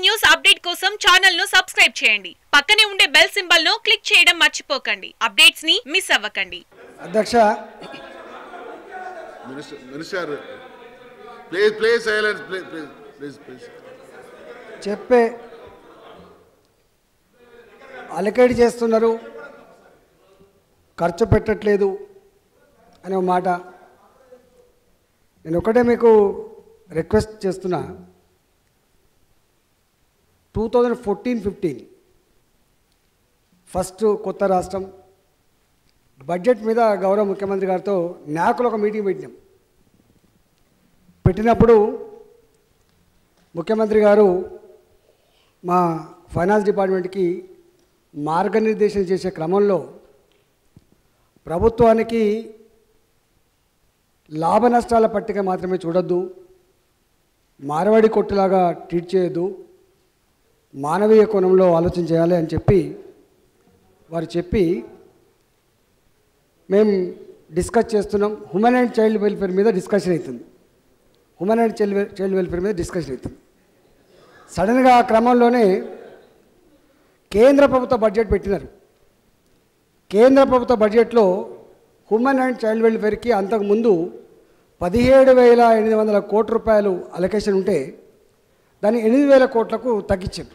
News update కోసం channel ను subscribe చేయండి. పక్కనే ఉండే బెల్ సింబల్ ను క్లిక్ చేయడం మర్చిపోకండి. అప్డేట్స్ ని మిస్ అవ్వకండి. అధ్యక్ష మినిస్టర్ ప్లీజ్ సైలెన్స్ ప్లీజ్ చెప్పే అలకేట్ చేస్తున్నారు, ఖర్చు పెట్టట్లేదు అనే మాట. నేను ఒకటే మీకు రిక్వెస్ట్ చేస్తున్నా, 2014-15 ఫస్ట్ కొత్త రాష్ట్రం బడ్జెట్ మీద గౌరవ ముఖ్యమంత్రి గారితో నాకులు ఒక మీటింగ్ పెట్టినప్పుడు ముఖ్యమంత్రి గారు మా ఫైనాన్స్ డిపార్ట్మెంట్కి మార్గనిర్దేశం చేసే క్రమంలో ప్రభుత్వానికి లాభ నష్టాల పట్టిక మాత్రమే చూడొద్దు, మార్వాడి కొట్టులాగా ట్రీట్ చేయొద్దు, మానవీయ కోణంలో ఆలోచన చేయాలి అని వారు చెప్పి మేము డిస్కస్ చేస్తున్నాం. హ్యూమన్ అండ్ చైల్డ్ వెల్ఫేర్ మీద డిస్కషన్ అవుతుంది. సడన్గా ఆ క్రమంలోనే కేంద్ర ప్రభుత్వ బడ్జెట్ పెట్టినారు. కేంద్ర ప్రభుత్వ బడ్జెట్లో హ్యూమన్ అండ్ చైల్డ్ వెల్ఫేర్కి అంతకుముందు 17,800 కోట్ల రూపాయలు అలొకేషన్ ఉంటే దాన్ని 8,000 కోట్లకు తగ్గించారు.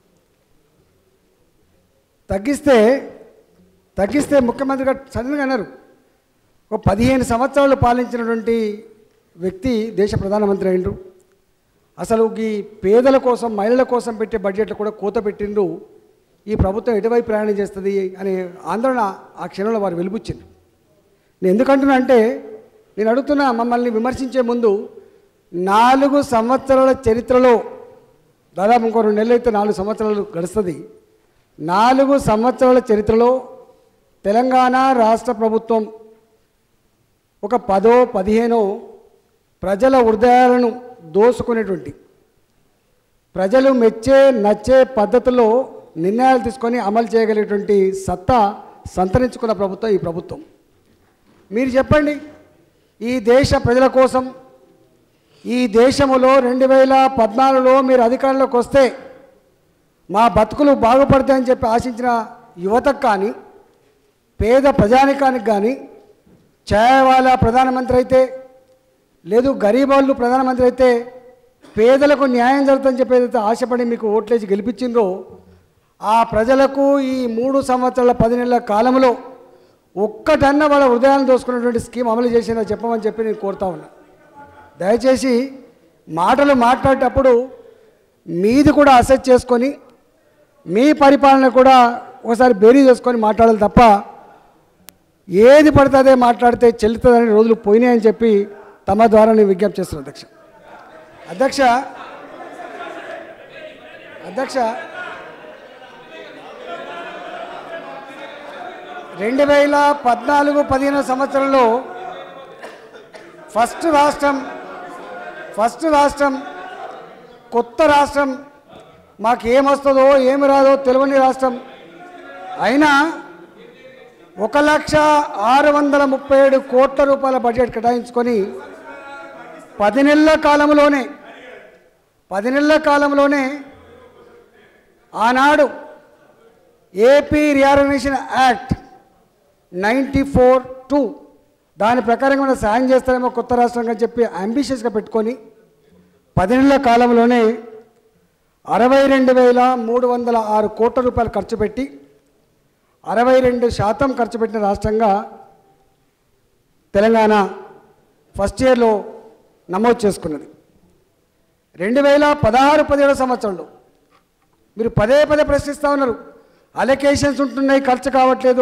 తగ్గిస్తే ముఖ్యమంత్రి గారు సడన్గా అన్నారు, ఒక 15 సంవత్సరాలు పాలించినటువంటి వ్యక్తి దేశ ప్రధానమంత్రి అయిండ్రు, అసలు ఈ పేదల కోసం మహిళల కోసం పెట్టే బడ్జెట్లో కూడా కోత పెట్టిండ్రు, ఈ ప్రభుత్వం ఎటువైపు ప్రయాణం చేస్తుంది అనే ఆందోళన ఆ క్షణంలో వారు వెలిబుచ్చింది. నేను ఎందుకంటున్నా అంటే, నేను అడుగుతున్నా, మమ్మల్ని విమర్శించే ముందు 4 సంవత్సరాల చరిత్రలో, దాదాపు ఇంకో 2 నెలలు అయితే 4 సంవత్సరాలు గడుస్తుంది, 4 సంవత్సరాల చరిత్రలో తెలంగాణ రాష్ట్ర ప్రభుత్వం ఒక 10-15 ప్రజల హృదయాలను దోసుకునేటువంటి, ప్రజలు మెచ్చే నచ్చే పద్ధతిలో నిర్ణయాలు తీసుకొని అమలు చేయగలిగేటువంటి సత్తా సంతరించుకున్న ప్రభుత్వం ఈ ప్రభుత్వం. మీరు చెప్పండి, ఈ దేశ ప్రజల కోసం ఈ దేశంలో 2014లో మీరు అధికారంలోకి వస్తే మా బతుకులు బాగుపడతాయని చెప్పి ఆశించిన యువతకు కానీ, పేద ప్రజానికానికి కానీ, ఛాయవాలా ప్రధానమంత్రి అయితే, లేదు గరీబ్ వాళ్ళు ప్రధానమంత్రి అయితే పేదలకు న్యాయం జరుగుతుందని చెప్పి ఏదైతే ఆశపడి మీకు ఓట్లేసి గెలిపించిందో, ఆ ప్రజలకు ఈ 3 సంవత్సరాల 10 నెలల కాలంలో ఒక్కటన్నా వాళ్ళ హృదయాన్ని దోసుకున్నటువంటి స్కీమ్ అమలు చేసిందో చెప్పమని చెప్పి నేను కోరుతా ఉన్నా. దయచేసి మాటలు మాట్లాడేటప్పుడు మీది కూడా అసెస్ చేసుకొని మీ పరిపాలన కూడా ఒకసారి బేరీ చేసుకొని మాట్లాడాలి తప్ప, ఏది పడితే అదే మాట్లాడితే చెల్లుతుందని రోజులు పోయినాయని చెప్పి తమ ద్వారా నేను విజ్ఞప్తి చేస్తున్నాను. అధ్యక్ష 2014-15 సంవత్సరంలో ఫస్ట్ రాష్ట్రం కొత్త రాష్ట్రం, మాకు ఏమొస్తుందో ఏమి రాదో తెలియని రాష్ట్రం అయినా 1,637 కోట్ల రూపాయల బడ్జెట్ కేటాయించుకొని 10 నెలల కాలంలోనే ఆనాడు ఏపీ రీఆర్గనైజేషన్ యాక్ట్ 94(2) దాని ప్రకారంగా మనం సాయం చేస్తారేమో కొత్త రాష్ట్రంగా చెప్పి అంబిషియస్గా పెట్టుకొని 10 నెలల కాలంలోనే 62,306 కోట్ల రూపాయలు ఖర్చు పెట్టి 62% ఖర్చు పెట్టిన రాష్ట్రంగా తెలంగాణ ఫస్ట్ ఇయర్లో నమోదు చేసుకున్నది. 2016-17 సంవత్సరంలో మీరు పదే ప్రశ్నిస్తూ ఉన్నారు, అలొకేషన్స్ ఉంటున్నాయి ఖర్చు కావట్లేదు.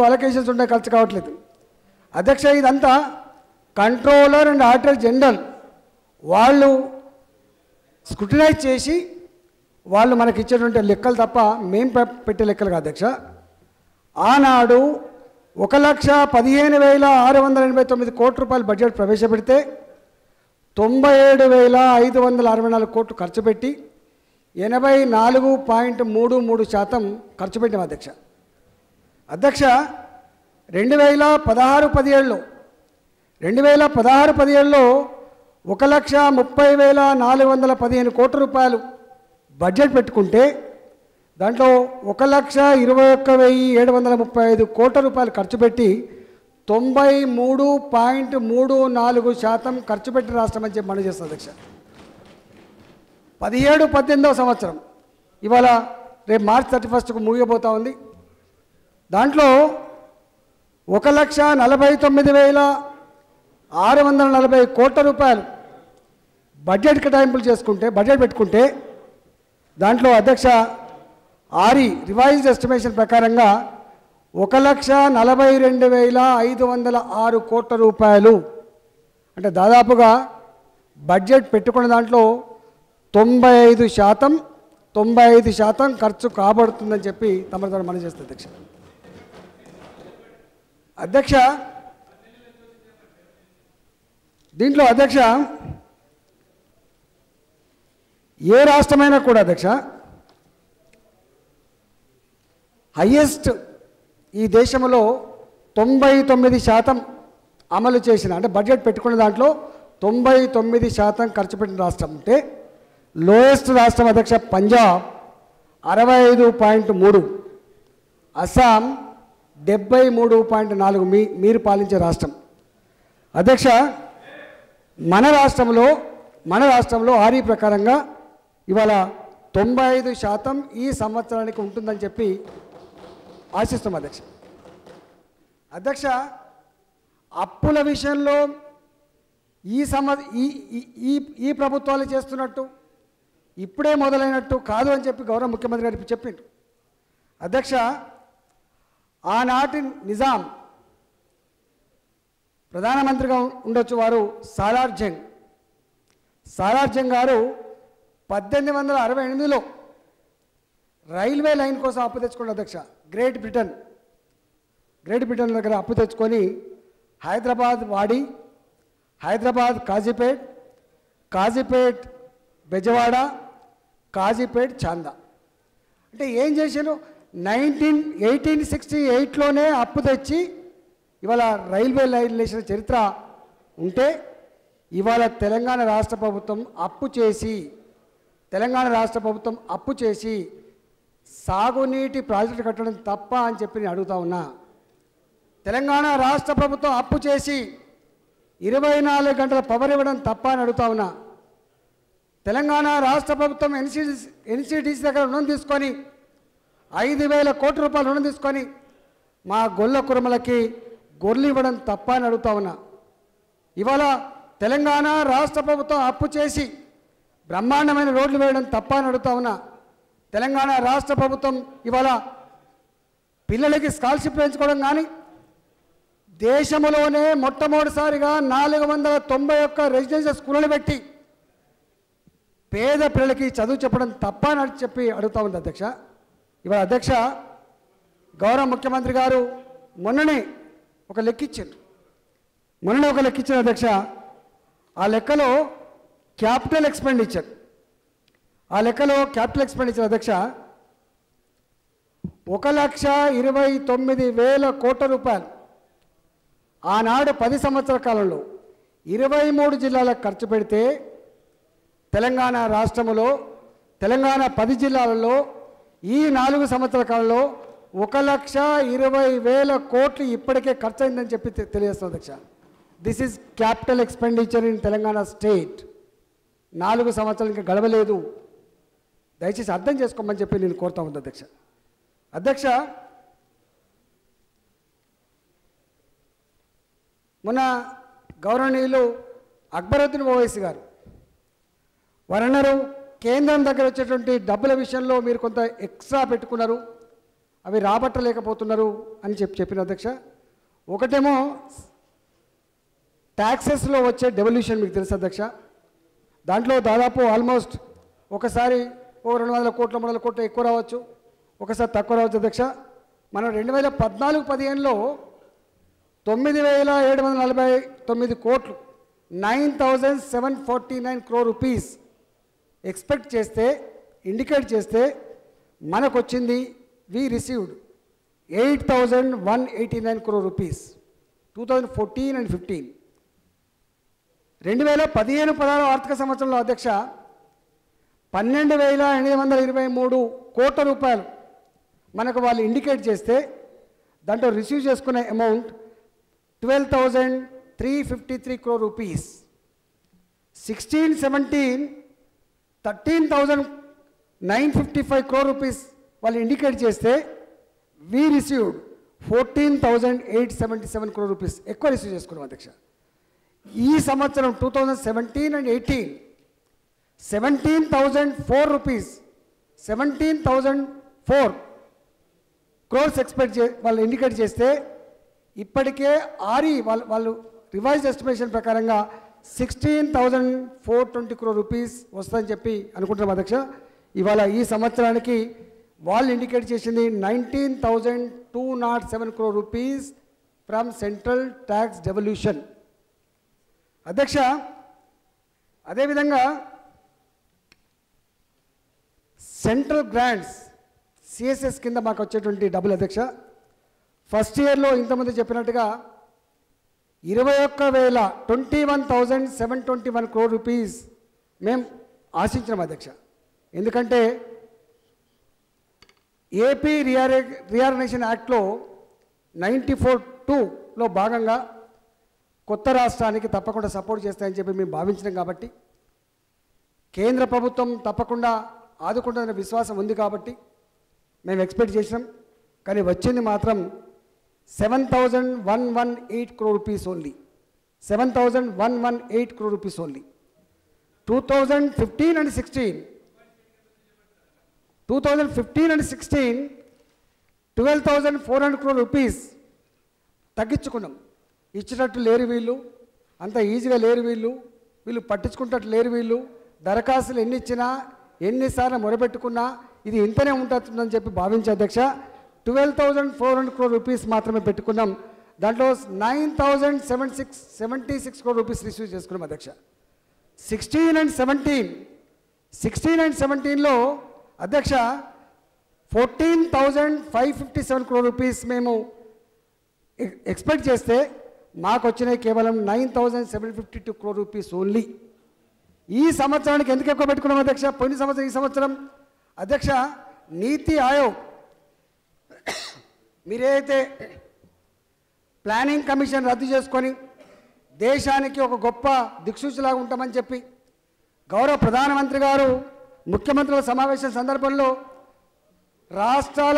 అధ్యక్ష, ఇదంతా కంట్రోలర్ అండ్ ఆడిటర్ జనరల్ వాళ్ళు స్క్రూటినైజ్ చేసి వాళ్ళు మనకి ఇచ్చేటువంటి లెక్కలు తప్ప మేము పెట్టే లెక్కలు కాదు అధ్యక్ష. ఆనాడు 1,15,689 కోట్ల రూపాయల బడ్జెట్ ప్రవేశపెడితే 97,564 కోట్లు ఖర్చు పెట్టి 84.33% ఖర్చు పెట్టాం అధ్యక్ష. 2016-17లో 1,30,30,415 కోట్ల రూపాయలు బడ్జెట్ పెట్టుకుంటే దాంట్లో 1,21,735 కోట్ల రూపాయలు ఖర్చు పెట్టి 93.34% ఖర్చు పెట్టిన రాష్ట్రం అని చెప్పి మనం చేస్తాం అధ్యక్ష. 17-18వ సంవత్సరం ఇవాళ రేపు మార్చ్ 31కు ముగియబోతా ఉంది. దాంట్లో 1,49,640 కోట్ల రూపాయలు బడ్జెట్ కేటాయింపులు చేసుకుంటే బడ్జెట్ పెట్టుకుంటే దాంట్లో అధ్యక్ష రివైజ్డ్ ఎస్టిమేషన్ ప్రకారంగా 1,42,506 కోట్ల రూపాయలు అంటే దాదాపుగా బడ్జెట్ పెట్టుకున్న దాంట్లో 95% ఖర్చు కాబడుతుందని చెప్పి తమ ద్వారా మనం చేస్తుంది అధ్యక్ష. దీంట్లో అధ్యక్ష ఏ రాష్ట్రమైనా కూడా అధ్యక్ష హైయెస్ట్ ఈ దేశంలో 99% అమలు చేసిన అంటే బడ్జెట్ పెట్టుకున్న దాంట్లో 99% ఖర్చు పెట్టిన రాష్ట్రం ఉంటే లోయెస్ట్ రాష్ట్రం అధ్యక్ష పంజాబ్ 65.3, అస్సాం 73.4 మీరు పాలించే రాష్ట్రం అధ్యక్ష. మన రాష్ట్రంలో ఆర్ఈ ప్రకారంగా ఇవాళ 95% ఈ సంవత్సరానికి ఉంటుందని చెప్పి ఆశిస్తాం అధ్యక్ష. అప్పుల విషయంలో ఈ ప్రభుత్వాలు చేస్తున్నట్టు ఇప్పుడే మొదలైనట్టు కాదు అని చెప్పి గౌరవ ముఖ్యమంత్రి గారు చెప్పిండు అధ్యక్ష. ఆనాటి నిజాం ప్రధానమంత్రిగా ఉండొచ్చు వారు సాలార్ జంగ్ గారు 1868లో రైల్వే లైన్ కోసం అప్పు తెచ్చుకున్న అధ్యక్ష. గ్రేట్ బ్రిటన్ దగ్గర అప్పు తెచ్చుకొని హైదరాబాద్ వాడి, హైదరాబాద్ కాజీపేట్ బెజవాడ, కాజీపేట్ చాందా అంటే ఏం చేశాను 1868లోనే అప్పు తెచ్చి ఇవాళ రైల్వే లైన్ వేసిన చరిత్ర ఉంటే ఇవాళ తెలంగాణ రాష్ట్ర ప్రభుత్వం అప్పు చేసి సాగునీటి ప్రాజెక్టు కట్టడం తప్ప అని చెప్పి నేను అడుగుతా ఉన్నా. తెలంగాణ రాష్ట్ర ప్రభుత్వం అప్పు చేసి 24 గంటల పవర్ ఇవ్వడం తప్ప అని అడుగుతా ఉన్నా. తెలంగాణ రాష్ట్ర ప్రభుత్వం ఎన్సీడీసీ దగ్గర రుణం తీసుకొని 5,000 కోట్ల రూపాయలు రుణం తీసుకొని మా గొల్ల కుర్మలకి గొర్రెలు ఇవ్వడం తప్ప అని అడుగుతా ఉన్నా. ఇవాళ తెలంగాణ రాష్ట్ర ప్రభుత్వం అప్పు చేసి బ్రహ్మాండమైన రోడ్లు వేయడం తప్ప అని అడుగుతా ఉన్నా. తెలంగాణ రాష్ట్ర ప్రభుత్వం ఇవాళ పిల్లలకి స్కాలర్షిప్ పెంచుకోవడం కానీ దేశంలోనే మొట్టమొదటిసారిగా 491 రెసిడెన్షియల్ స్కూళ్ళను పెట్టి పేద పిల్లలకి చదువు చెప్పడం తప్ప అని చెప్పి అడుగుతా ఉంది అధ్యక్ష. ఇవాళ అధ్యక్ష గౌరవ ముఖ్యమంత్రి గారు మొన్ననే ఒక లెక్కిచ్చారు అధ్యక్ష. ఆ లెక్కలో క్యాపిటల్ ఎక్స్పెండిచర్ అధ్యక్ష 1,29,000 కోట్ల రూపాయలు ఆనాడు 10 సంవత్సరాల కాలంలో 23 జిల్లాలకు ఖర్చు పెడితే తెలంగాణ రాష్ట్రంలో 10 జిల్లాలలో ఈ 4 సంవత్సరాల కాలంలో 1,20,000 కోట్లు ఇప్పటికే ఖర్చు అయిందని చెప్పి తెలియజేస్తుంది అధ్యక్ష. This is capital expenditure in Telangana state. 4 సంవత్సరాలు ఇంకా గడవలేదు. దయచేసి అర్థం చేసుకోమని చెప్పి నేను కోరుతా ఉంది అధ్యక్ష. మొన్న గౌరవనీయులు అక్బరుద్దీన్ ఓవైసీ గారు వారు అన్నారు కేంద్రం దగ్గర వచ్చేటువంటి డబ్బుల విషయంలో మీరు కొంత ఎక్స్ట్రా పెట్టుకున్నారు, అవి రాబట్టలేకపోతున్నారు అని చెప్పిన అధ్యక్ష. ఒకటేమో ట్యాక్సెస్లో వచ్చే డెవల్యూషన్ మీకు తెలుసు అధ్యక్ష. దాంట్లో దాదాపు ఆల్మోస్ట్ ఒకసారి 200 కోట్ల 300 కోట్లు ఎక్కువ రావచ్చు, ఒకసారి తక్కువ రావచ్చు అధ్యక్ష. మనం 2014-15లో 9,749 కోట్లు 9,749 crore రూపీస్ ఎక్స్పెక్ట్ చేస్తే ఇండికేట్ చేస్తే మనకు వచ్చింది we received 8,189 crore rupees 2014 and 15. 2015-16 ఆర్థిక సంవత్సరంలో అధ్యక్ష 12,823 కోట్ల రూపాయలు మనకు వాళ్ళు ఇండికేట్ చేస్తే దాంట్లో రిసీవ్ చేసుకునే amount 12,353 crore rupees. 16-17 13,955 crore rupees వాళ్ళు ఇండికేట్ చేస్తే వీ రిసీవ్డ్ 14,877 crore rupees ఎక్కువ రిసీవ్ చేసుకున్నాం అధ్యక్ష. ఈ సంవత్సరం 2017 and 18 17,004 rupees 17,004 crores ఎక్స్పెక్ట్ వాళ్ళు ఇండికేట్ చేస్తే ఇప్పటికే వాళ్ళు రివైజ్ ఎస్టిమేషన్ ప్రకారంగా 16,420 crore rupees వస్తుందని చెప్పి అనుకుంటున్నాం అధ్యక్ష. ఇవాళ ఈ సంవత్సరానికి వాళ్ళు ఇండికేట్ చేసింది 19,207 crore rupees from central tax devolution. అధ్యక్ష, అదేవిధంగా సెంట్రల్ గ్రాంట్స్ సిఎస్ఎస్ కింద మాకు వచ్చేటువంటి డబ్బులు అధ్యక్ష, ఫస్ట్ ఇయర్లో ఇంతకుముందు చెప్పినట్టుగా 21,721 crore rupees మేము ఆశించినాం అధ్యక్ష. ఎందుకంటే ఏపీ రీఆర్గనైజేషన్ యాక్ట్లో 94(2)లో భాగంగా కొత్త రాష్ట్రానికి తప్పకుండా సపోర్ట్ చేస్తాయని చెప్పి మేము భావించినాం కాబట్టి, కేంద్ర ప్రభుత్వం తప్పకుండా ఆదుకుంటుందనే విశ్వాసం ఉంది కాబట్టి మేము ఎక్స్పెక్ట్ చేసినాం. కానీ వచ్చింది మాత్రం 7,118 crore rupees only. 7,118 crore rupees only. 2015 and 16 12,400 crore rupees తగ్గించుకున్నాం. ఇచ్చినట్టు లేరు వీళ్ళు, అంత ఈజీగా లేరు వీళ్ళు పట్టించుకుంటట్టు లేరు వీళ్ళు. దరఖాస్తులు ఎన్ని ఇచ్చినా ఎన్నిసార్లు మొరబెట్టుకున్నా ఇది ఇంతనే ఉంటుందని చెప్పి భావించే అధ్యక్ష 12,400 crore rupees మాత్రమే పెట్టుకున్నాం. దాంట్లో 9,776 crore rupees రిసీవ్ చేసుకున్నాం అధ్యక్ష. 16 and 17లో అధ్యక్ష 14,557 crore rupees మేము ఎక్స్పెక్ట్ చేస్తే మాకు వచ్చినాయి కేవలం 9,752 crore rupees ఓన్లీ. ఈ సంవత్సరానికి ఎందుకు ఎక్కువ పెట్టుకున్నాం అధ్యక్ష? పోయిన సంవత్సరం ఈ సంవత్సరం అధ్యక్ష నీతి ఆయోగ్ మీరైతే ప్లానింగ్ కమిషన్ రద్దు చేసుకొని దేశానికి ఒక గొప్ప దిక్సూచిలాగా ఉంటామని చెప్పి గౌరవ ప్రధానమంత్రి గారు ముఖ్యమంత్రుల సమావేశం సందర్భంలో రాష్ట్రాల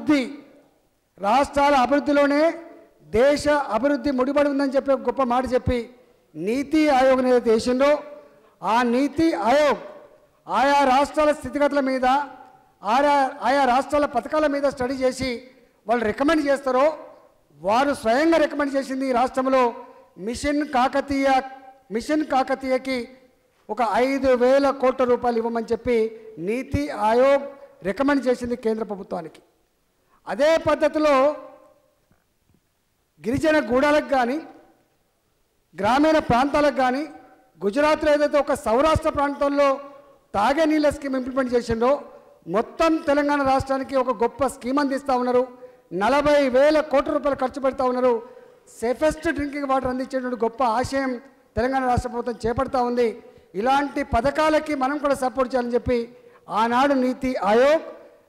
అభివృద్ధిలోనే దేశ అభివృద్ధి ముడిపడి ఉందని చెప్పి ఒక గొప్ప మాట చెప్పి నీతి ఆయోగ్ ఏదైతే వేసిందో ఆ నీతి ఆయోగ్ ఆయా రాష్ట్రాల స్థితిగతుల మీద ఆయా రాష్ట్రాల పథకాల మీద స్టడీ చేసి వాళ్ళు రికమెండ్ చేస్తారో వారు స్వయంగా రికమెండ్ చేసింది ఈ రాష్ట్రంలో మిషన్ కాకతీయకి ఒక 5,000 కోట్ల రూపాయలు ఇవ్వమని చెప్పి నీతి ఆయోగ్ రికమెండ్ చేసింది కేంద్ర ప్రభుత్వానికి. అదే పద్ధతిలో గిరిజన గూడాలకు కానీ గ్రామీణ ప్రాంతాలకు కానీ గుజరాత్లో ఏదైతే ఒక సౌరాష్ట్ర ప్రాంతంలో తాగే నీళ్ళ స్కీమ్ ఇంప్లిమెంట్ చేసిందో మొత్తం తెలంగాణ రాష్ట్రానికి ఒక గొప్ప స్కీమ్ అందిస్తూ ఉన్నారు. 40,000 కోట్ల రూపాయలు ఖర్చు పెడతా ఉన్నారు. సేఫెస్ట్ డ్రింకింగ్ వాటర్ అందించేటువంటి గొప్ప ఆశయం తెలంగాణ రాష్ట్ర ప్రభుత్వం చేపడతా ఉంది. ఇలాంటి పథకాలకి మనం కూడా సపోర్ట్ చేయాలని చెప్పి ఆనాడు నీతి ఆయోగ్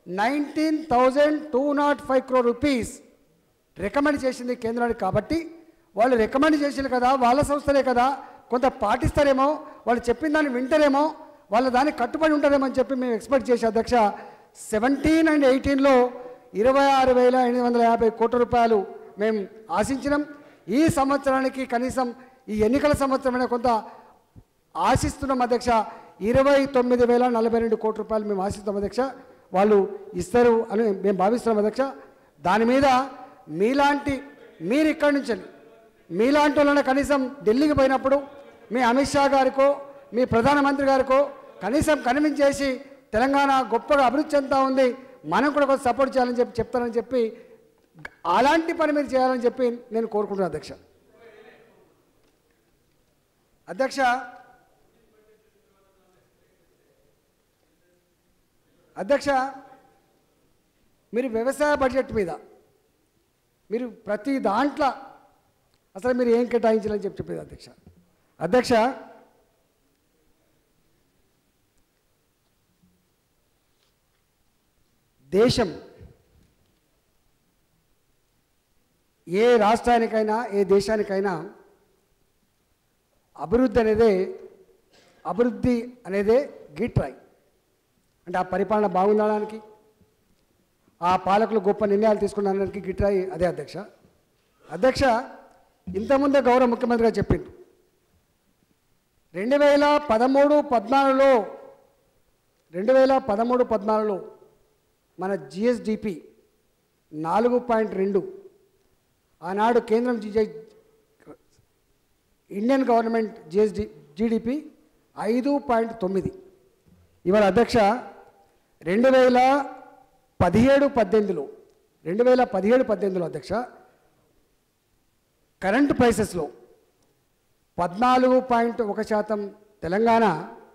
19,205 crore rupees రికమెండ్ చేసింది కేంద్రానికి. కాబట్టి వాళ్ళు రికమెండ్ చేసింది కదా, వాళ్ళ సంస్థలే కదా, కొంత పాటిస్తారేమో, వాళ్ళు చెప్పిన దాన్ని వింటారేమో, వాళ్ళ దానికి కట్టుబడి ఉంటారేమో అని చెప్పి మేము ఎక్స్పెక్ట్ చేసే అధ్యక్ష 17 and 18లో 26,850 కోట్ల రూపాయలు మేము ఆశించినాం. ఈ సంవత్సరానికి కనీసం ఈ ఎన్నికల సంవత్సరమైన కొంత ఆశిస్తున్నాం అధ్యక్ష. 29,042 కోట్ల రూపాయలు మేము ఆశిస్తాం అధ్యక్ష. వాళ్ళు ఇస్తారు అని మేము భావిస్తున్నాం అధ్యక్ష. దాని మీద మీరు ఇక్కడి నుంచి మీలాంటి వాళ్ళని కనీసం ఢిల్లీకి పోయినప్పుడు మీ అమిత్ షా గారికో మీ ప్రధానమంత్రి గారికో కనీసం కన్విన్స్ చేసి తెలంగాణ గొప్పగా అభివృద్ధి చెందుతూ ఉంది, మనం కూడా కొంచెం సపోర్ట్ చేయాలని చెప్పి చెప్తానని చెప్పి అలాంటి పని మీరు చేయాలని చెప్పి నేను కోరుకుంటున్నాను అధ్యక్ష. అధ్యక్ష మీరు వ్యవసాయ బడ్జెట్ మీద మీరు ప్రతి దాంట్లో అసలు మీరు ఏం కేటాయించాలని చెప్పేది అధ్యక్ష. దేశం ఏ రాష్ట్రానికైనా ఏ దేశానికైనా అభివృద్ధి అనేదే గిట్రాయి. అంటే ఆ పరిపాలన బాగుండడానికి, ఆ పాలకులు గొప్ప నిర్ణయాలు తీసుకున్నానికి గిట్రాయి అదే అధ్యక్ష. అధ్యక్ష, ఇంతకుముందే గౌరవ ముఖ్యమంత్రి గారు చెప్పిండు 2013-14లో మన జిఎస్డిపి 4.2, ఆనాడు కేంద్రం ఇండియన్ గవర్నమెంట్ జీడిపి 5.9. ఇవాళ అధ్యక్ష 2017-18లో అధ్యక్ష కరెంట్ ప్రైసెస్లో 14.1%, తెలంగాణ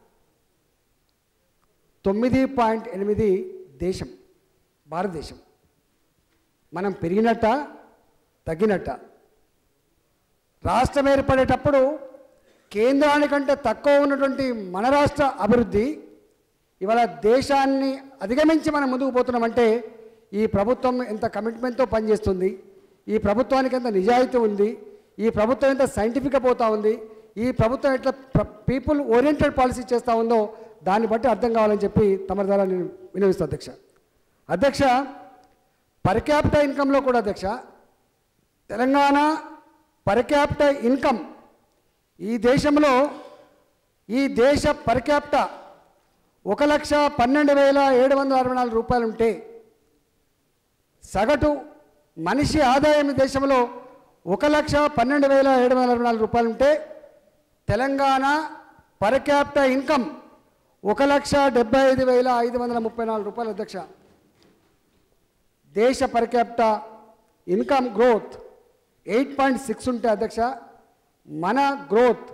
9.8 దేశం, భారతదేశం. మనం పెరిగినట్ట తగ్గినట్ట? రాష్ట్రం ఏర్పడేటప్పుడు కేంద్రానికంటే తక్కువ ఉన్నటువంటి మన రాష్ట్ర అభివృద్ధి ఇవాళ దేశాన్ని అధిగమించి మనం ముందుకు పోతున్నామంటే ఈ ప్రభుత్వం ఎంత కమిట్మెంట్తో పనిచేస్తుంది, ఈ ప్రభుత్వానికి ఎంత నిజాయితీ ఉంది, ఈ ప్రభుత్వం ఎంత సైంటిఫిక్గా పోతూ ఉంది, ఈ ప్రభుత్వం ఎట్లా పీపుల్ ఓరియంటెడ్ పాలసీ చేస్తూ ఉందో దాన్ని బట్టి అర్థం కావాలని చెప్పి తమ ద్వారా నేను వినవిస్తాను అధ్యక్ష. అధ్యక్ష, పర్ క్యాపిటల్ ఇన్కంలో కూడా అధ్యక్ష తెలంగాణ పర్ క్యాపిటల్ ఇన్కమ్ ఈ దేశంలో ఈ దేశ పర్ క్యాపిటల్ 1,12,764 రూపాయలు ఉంటే సగటు మనిషి ఆదాయం ఈ దేశంలో 1,12,764 రూపాయలు ఉంటే తెలంగాణ పర్ క్యాపిటల్ ఇన్కమ్ 1,75,534 రూపాయలు అధ్యక్ష. దేశ పర్ క్యాపిటల్ ఇన్కమ్ గ్రోత్ 8.6 ఉంటే అధ్యక్ష మన గ్రోత్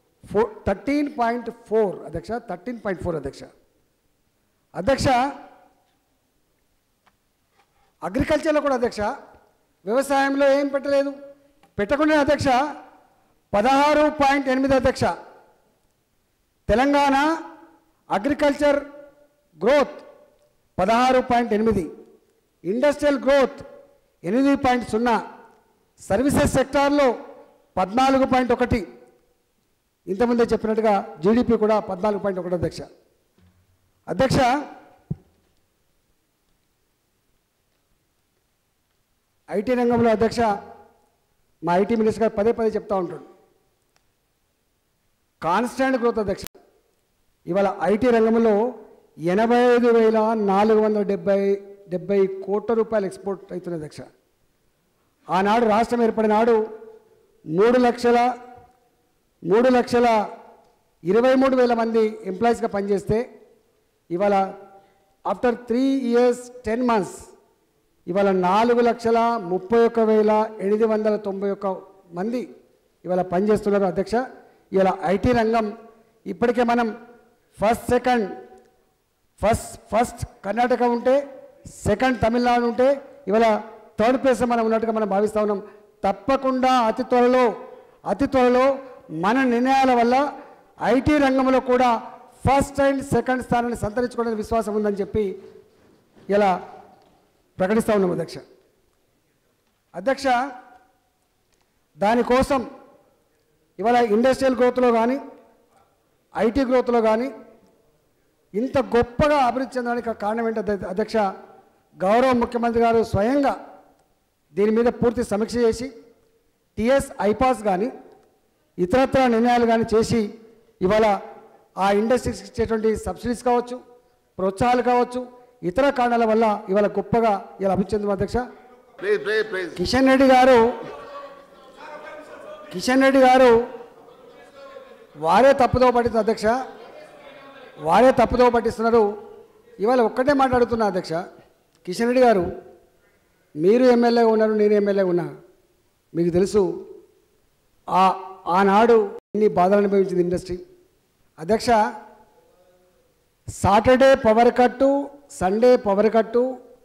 13.4 అధ్యక్ష, 13.4 అధ్యక్ష. అధ్యక్ష, అగ్రికల్చర్లో కూడా అధ్యక్ష వ్యవసాయంలో ఏం పెట్టలేదు, పెట్టకుండా అధ్యక్ష 16.8 అధ్యక్ష. Telangana agriculture growth 16.8, industrial growth 8.0, services సెక్టార్లో 14.1, ఇంతకుముందే చెప్పినట్టుగా జీడిపి కూడా 14.1 అధ్యక్ష. అధ్యక్ష, ఐటీ రంగంలో అధ్యక్ష మా ఐటీ మినిస్టర్ గారు పదే చెప్తూ ఉంటాడు, కాన్స్టాంట్ గ్రోత్ అధ్యక్ష. ఇవాళ ఐటీ రంగంలో 85,470 కోట్ల రూపాయలు ఎక్స్పోర్ట్ అవుతుంది అధ్యక్ష. ఆనాడు రాష్ట్రం ఏర్పడినాడు 3,23,000 మంది ఎంప్లాయీస్గా పనిచేస్తే ఇవాళ ఆఫ్టర్ 3 years 10 months ఇవాళ 4,31,891 మంది ఇవాళ పనిచేస్తున్నారు అధ్యక్ష. ఇవాళ ఐటీ రంగం ఇప్పటికే మనం ఫస్ట్ కర్ణాటక ఉంటే, సెకండ్ తమిళనాడు ఉంటే, ఇవాళ థర్డ్ ప్లేస్ మనం ఉన్నట్టుగా మనం భావిస్తూ ఉన్నాం. తప్పకుండా అతి త్వరలో మన నిర్ణయాల వల్ల ఐటీ రంగంలో కూడా ఫస్ట్ అండ్ సెకండ్ స్థానాన్ని సంతరించుకోవడానికి విశ్వాసం ఉందని చెప్పి ఇలా ప్రకటిస్తూ ఉన్నాం అధ్యక్ష. అధ్యక్ష, దానికోసం ఇవాళ ఇండస్ట్రియల్ గ్రోత్లో కానీ ఐటీ గ్రోత్లో కానీ ఇంత గొప్పగా అభివృద్ధి చెందడానికి కారణం ఏంటి అధ్యక్ష? గౌరవ ముఖ్యమంత్రి గారు స్వయంగా దీని మీద పూర్తి సమీక్ష చేసి టీఎస్ ఐపాస్ కానీ ఇతరత్ర నిర్ణయాలు కానీ చేసి ఇవాళ ఆ ఇండస్ట్రీస్ ఇచ్చేటువంటి సబ్సిడీస్ కావచ్చు, ప్రోత్సాహాలు కావచ్చు, ఇతర కారణాల వల్ల ఇవాళ గొప్పగా ఇలా అభివృద్ధి చెందిన అధ్యక్ష. కిషన్ రెడ్డి గారు వారే తప్పుదోవ పట్టిస్తున్నారు అధ్యక్ష, వారే తప్పుదోవ పట్టిస్తున్నారు. ఇవాళ ఒక్కటే మాట్లాడుతున్నా అధ్యక్ష, కిషన్ రెడ్డి గారు మీరు ఎమ్మెల్యేగా ఉన్నారు, నేను ఎమ్మెల్యేగా ఉన్నా. మీకు తెలుసు ఆనాడు ఎన్ని బాధలు అనుభవించింది ఇండస్ట్రీ అధ్యక్ష. Saturday power cut, Sunday power cut,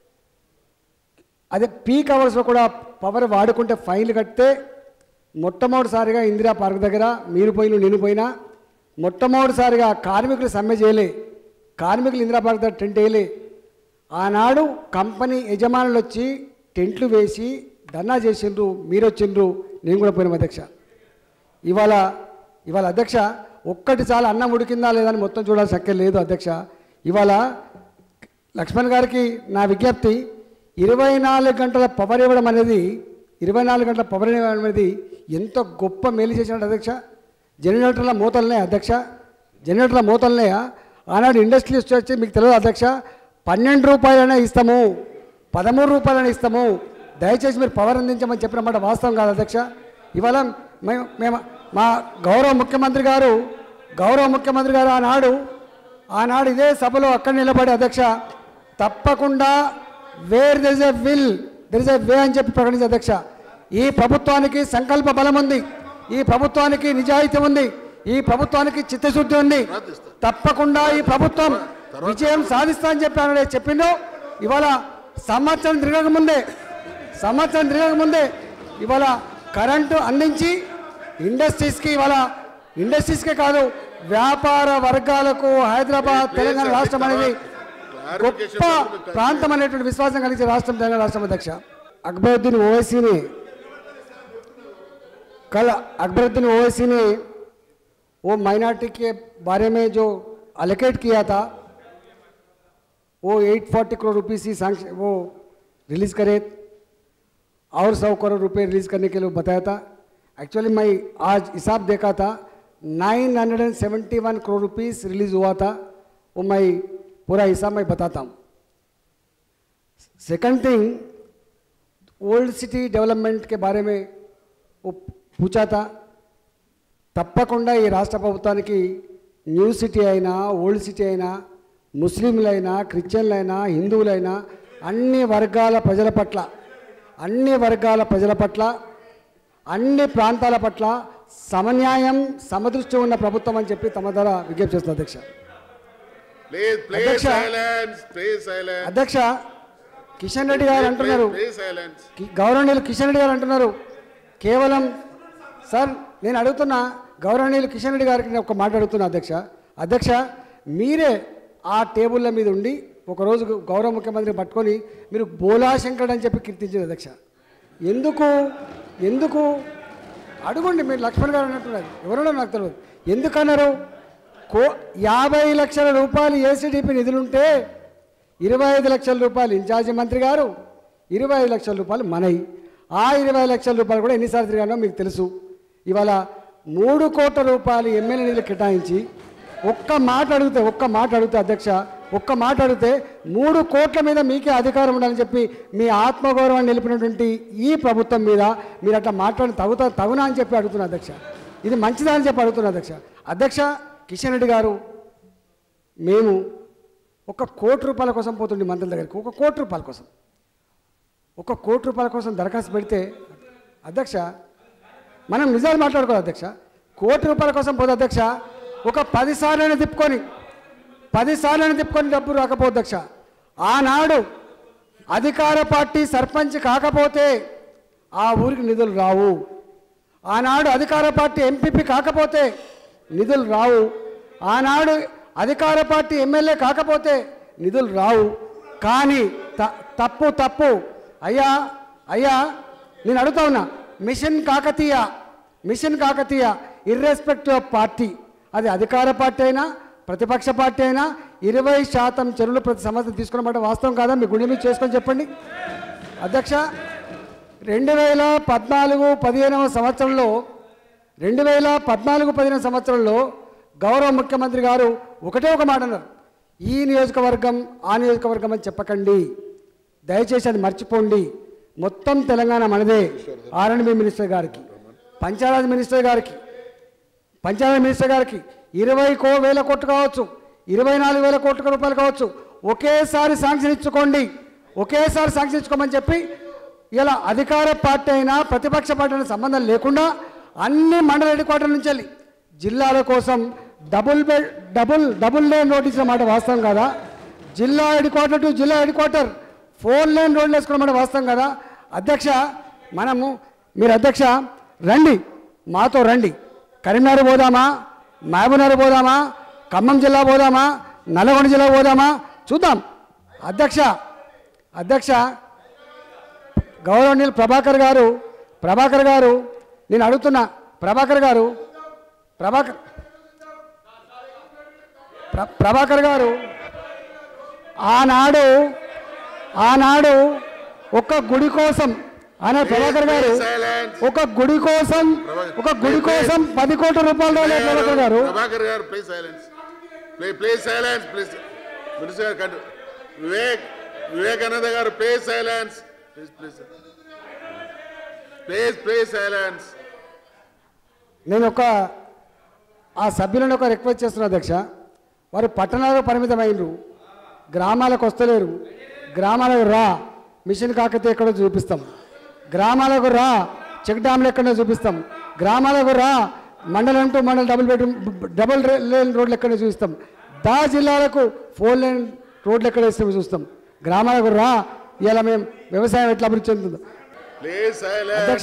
అదే పీక్ అవర్స్లో కూడా పవర్ వాడుకుంటే ఫైన్లు కడితే మొట్టమొదటిసారిగా ఇందిరా పార్క్ దగ్గర మీరు పోయిన నేను పోయినా మొట్టమొదటిసారిగా కార్మికులు సమ్మె చేయలే, కార్మికులు ఇందిరా పార్క్ దగ్గర టెంట్ వేయలే. ఆనాడు కంపెనీ యజమానులు వచ్చి టెంట్లు వేసి ధర్నా చేసిండ్రు, మీరు వచ్చిండ్రు, నేను కూడా పోయినాం అధ్యక్ష. ఇవాళ అధ్యక్ష ఒక్కటి చాలా అన్నం ఉడికిందా లేదా అని మొత్తం చూడాల్సిన అక్కర లేదు అధ్యక్ష. ఇవాళ లక్ష్మణ్ గారికి నా విజ్ఞప్తి, 24 గంటల పవర్ ఇవ్వడం అనేది 24 గంటల పవర్ ఇవ్వడం అనేది ఎంత గొప్ప మేలు చేసినట్టు అధ్యక్ష. జనరేటర్ల మూతలున్నాయి అధ్యక్ష, జనరేటర్ల మూతలున్నాయా? ఆనాడు ఇండస్ట్రీస్ వచ్చి మీకు తెలియదు అధ్యక్ష, 12 రూపాయలైనా ఇస్తాము, 13 రూపాయలైనా ఇస్తాము, దయచేసి మీరు పవర్ అందించమని చెప్పిన మాట వాస్తవం కాదు అధ్యక్ష. ఇవాళ మేము మా గౌరవ ముఖ్యమంత్రి గారు ఆనాడు ఇదే సభలో అక్కడ నిలబడి అధ్యక్ష తప్పకుండా where there is a will there is a way అని చెప్పి ప్రకటించి అధ్యక్ష. ఈ ప్రభుత్వానికి సంకల్ప బలం ఉంది, ఈ ప్రభుత్వానికి నిజాయితీ ఉంది, ఈ ప్రభుత్వానికి చిత్తశుద్ధి ఉంది. తప్పకుండా ఈ ప్రభుత్వం విజయం సాధిస్తా అని చెప్పి ఆయన చెప్పిండు. ఇవాళ సంవత్సరం తిరగక ముందే ఇవాళ కరెంటు అందించి ఇండస్ట్రీస్కే కాదు వ్యాపార వర్గాలకు హైదరాబాద్ తెలంగాణ రాష్ట్రం అనేది గొప్ప ప్రాంతం అనేటువంటి విశ్వాసం కలిగించే రాష్ట్రం తెలంగాణ రాష్ట్రం అధ్యక్ష. अकबरुद्दीन ओवैसी ने वो माइनॉरिटी के बारे में जो अलोकेट किया था वो 840 करोड़ रुपीस ही वो रिलीज़ करे और 100 करोड़ रुपए रिलीज़ करने के लिए बताया था. एक्चुअली मैं आज हिसाब देखा था 971 करोड़ रुपीस रिलीज़ हुआ था. वो मैं पूरा हिसाब मैं बताता हूँ. Second thing, old city development के बारे में वो पूछा था. తప్పకుండా ఈ రాష్ట్ర ప్రభుత్వానికి న్యూ సిటీ అయినా ఓల్డ్ సిటీ అయినా ముస్లింలైనా క్రిస్టియన్లైనా హిందువులైనా అన్ని వర్గాల ప్రజల పట్ల అన్ని ప్రాంతాల పట్ల సమన్యాయం సమదృష్టి ఉన్న ప్రభుత్వం అని చెప్పి తమ ద్వారా విజ్ఞప్తి చేస్తున్నారు అధ్యక్ష. అధ్యక్ష కిషన్ రెడ్డి గారు అంటున్నారు, గౌరవనీయులు కిషన్ రెడ్డి గారు అంటున్నారు కేవలం సార్ నేను అడుగుతున్నా గౌరవనీయులు కిషన్ రెడ్డి గారికి నేను ఒక మాట అడుగుతున్నా అధ్యక్ష మీరే ఆ టేబుల్ల మీద ఉండి ఒకరోజు గౌరవ ముఖ్యమంత్రిని పట్టుకొని మీరు బోలాశంకరుడు అని చెప్పి కీర్తించారు అధ్యక్ష. ఎందుకు అడుగుండి, మీరు లక్ష్మణ్ గారు అన్నట్టున్నారు, ఎవరో నాకు తెలియదు. ఎందుకన్నారు? 50 లక్షల రూపాయలు ఏసీడీపీ నిధులుంటే 25 లక్షల రూపాయలు ఇన్ఛార్జి మంత్రి గారు, 25 లక్షల రూపాయలు మనయి. ఆ 25 లక్షల రూపాయలు కూడా ఎన్నిసార్లు తిరిగానో మీకు తెలుసు. ఇవాళ 3 కోట్ల రూపాయలు ఎమ్మెల్యే నిధులు కేటాయించి ఒక్క మాట అడిగితే అధ్యక్ష 3 కోట్ల మీద మీకే అధికారం ఉండాలని చెప్పి మీ ఆత్మగౌరవాన్ని నిలిపినటువంటి ఈ ప్రభుత్వం మీద మీరు అట్లా మాట్లాడి తగునా అని చెప్పి అడుగుతున్నా అధ్యక్ష. ఇది మంచిదా అని చెప్పి అడుగుతున్నా అధ్యక్ష. కిషన్ రెడ్డి గారు మేము 1 కోటి రూపాయల కోసం పోతుండే మంత్రుల దగ్గరికి, 1 కోటి రూపాయల కోసం 1 కోటి రూపాయల కోసం దరఖాస్తు పెడితే అధ్యక్ష మనం నిజాలు మాట్లాడుకోవాలి అధ్యక్ష. 1 కోటి రూపాయల కోసం పోతే అధ్యక్ష ఒక 10 సార్లు తిప్పుకొని డబ్బు రాకపోతే అధ్యక్ష. ఆనాడు అధికార పార్టీ సర్పంచ్ కాకపోతే ఆ ఊరికి నిధులు రావు, ఆనాడు అధికార పార్టీ ఎంపీపీ కాకపోతే నిధులు రావు, ఆనాడు అధికార పార్టీ ఎమ్మెల్యే కాకపోతే నిధులు రావు. కానీ తప్పు అయ్యా నేను అడుగుతా ఉన్నా, mission Kakatiya irrespective of party, అది అధికార పార్టీ అయినా ప్రతిపక్ష పార్టీ అయినా 20% చెరువులు ప్రతి సంవత్సరం తీసుకున్నమాట వాస్తవం కాదా? మీ గుండె మీద చేసుకొని చెప్పండి అధ్యక్ష. 2014-15 సంవత్సరంలో గౌరవ ముఖ్యమంత్రి గారు ఒకటే ఒక మాట అన్నారు, ఈ నియోజకవర్గం ఆ నియోజకవర్గం అని చెప్పకండి, దయచేసి అది మర్చిపోండి, మొత్తం తెలంగాణ మనదే. R&B మినిస్టర్ గారికి, పంచాయతీ మినిస్టర్ గారికి 20,000 కోట్లు కావచ్చు, 24,000 కోట్ల రూపాయలు కావచ్చు, ఒకేసారి శాంక్షన్ ఇచ్చుకోమని చెప్పి ఇలా అధికార పార్టీ అయినా ప్రతిపక్ష పార్టీ అయినా సంబంధం లేకుండా అన్ని మండల హెడ్ క్వార్టర్ నుంచి వెళ్ళి జిల్లాల కోసం డబుల్ లేన్ రోడ్ ఇచ్చిన మాట వాస్తవం కదా? జిల్లా హెడ్ క్వార్టర్ టు జిల్లా హెడ్ క్వార్టర్ 4 లేన్ రోడ్లు వేసుకున్న మాట వాస్తవం కదా అధ్యక్ష? మీరు అధ్యక్ష రండి, మాతో రండి, కరీంనగర్ పోదామా, మహబూబ్నగర్ పోదామా, ఖమ్మం జిల్లా పోదామా, నల్గొండ జిల్లా పోదామా, చూద్దాం. అధ్యక్ష గౌరవనీయులు ప్రభాకర్ గారు నేను అడుగుతున్నా ప్రభాకర్ గారు ఆనాడు ఒక గుడి కోసం ప్రభాకర్ గారు ఒక గుడి కోసం 10 కోట్ల రూపాయలు ప్రభాకర్ గారు వివేకానంద గారు ప్లీజ్ సైలెన్స్ ప్లీజ్ సైలెన్స్. నేను ఆ సభ్యులను రిక్వెస్ట్ చేస్తున్నా అధ్యక్ష. వారు పట్టణాలకు పరిమితమైనరు, గ్రామాలకు వస్తలేరు. గ్రామాలకు రా, మిషన్ కాకతీయ ఎక్కడో చూపిస్తాం. గ్రామాలకు రా, చెక్ డ్యామ్లు ఎక్కడో చూపిస్తాం. గ్రామాలకు రా, మండలం టు మండలం డబుల్ లేన్ రోడ్లు ఎక్కడో చూపిస్తాం. జిల్లాలకు 4 లేన్ రోడ్లు ఎక్కడ వేస్తే చూస్తాం. గ్రామాలకు రా, ఇలా మేము వ్యవసాయం ఎట్లా అభివృద్ధి చెందుతుందో. అధ్యక్ష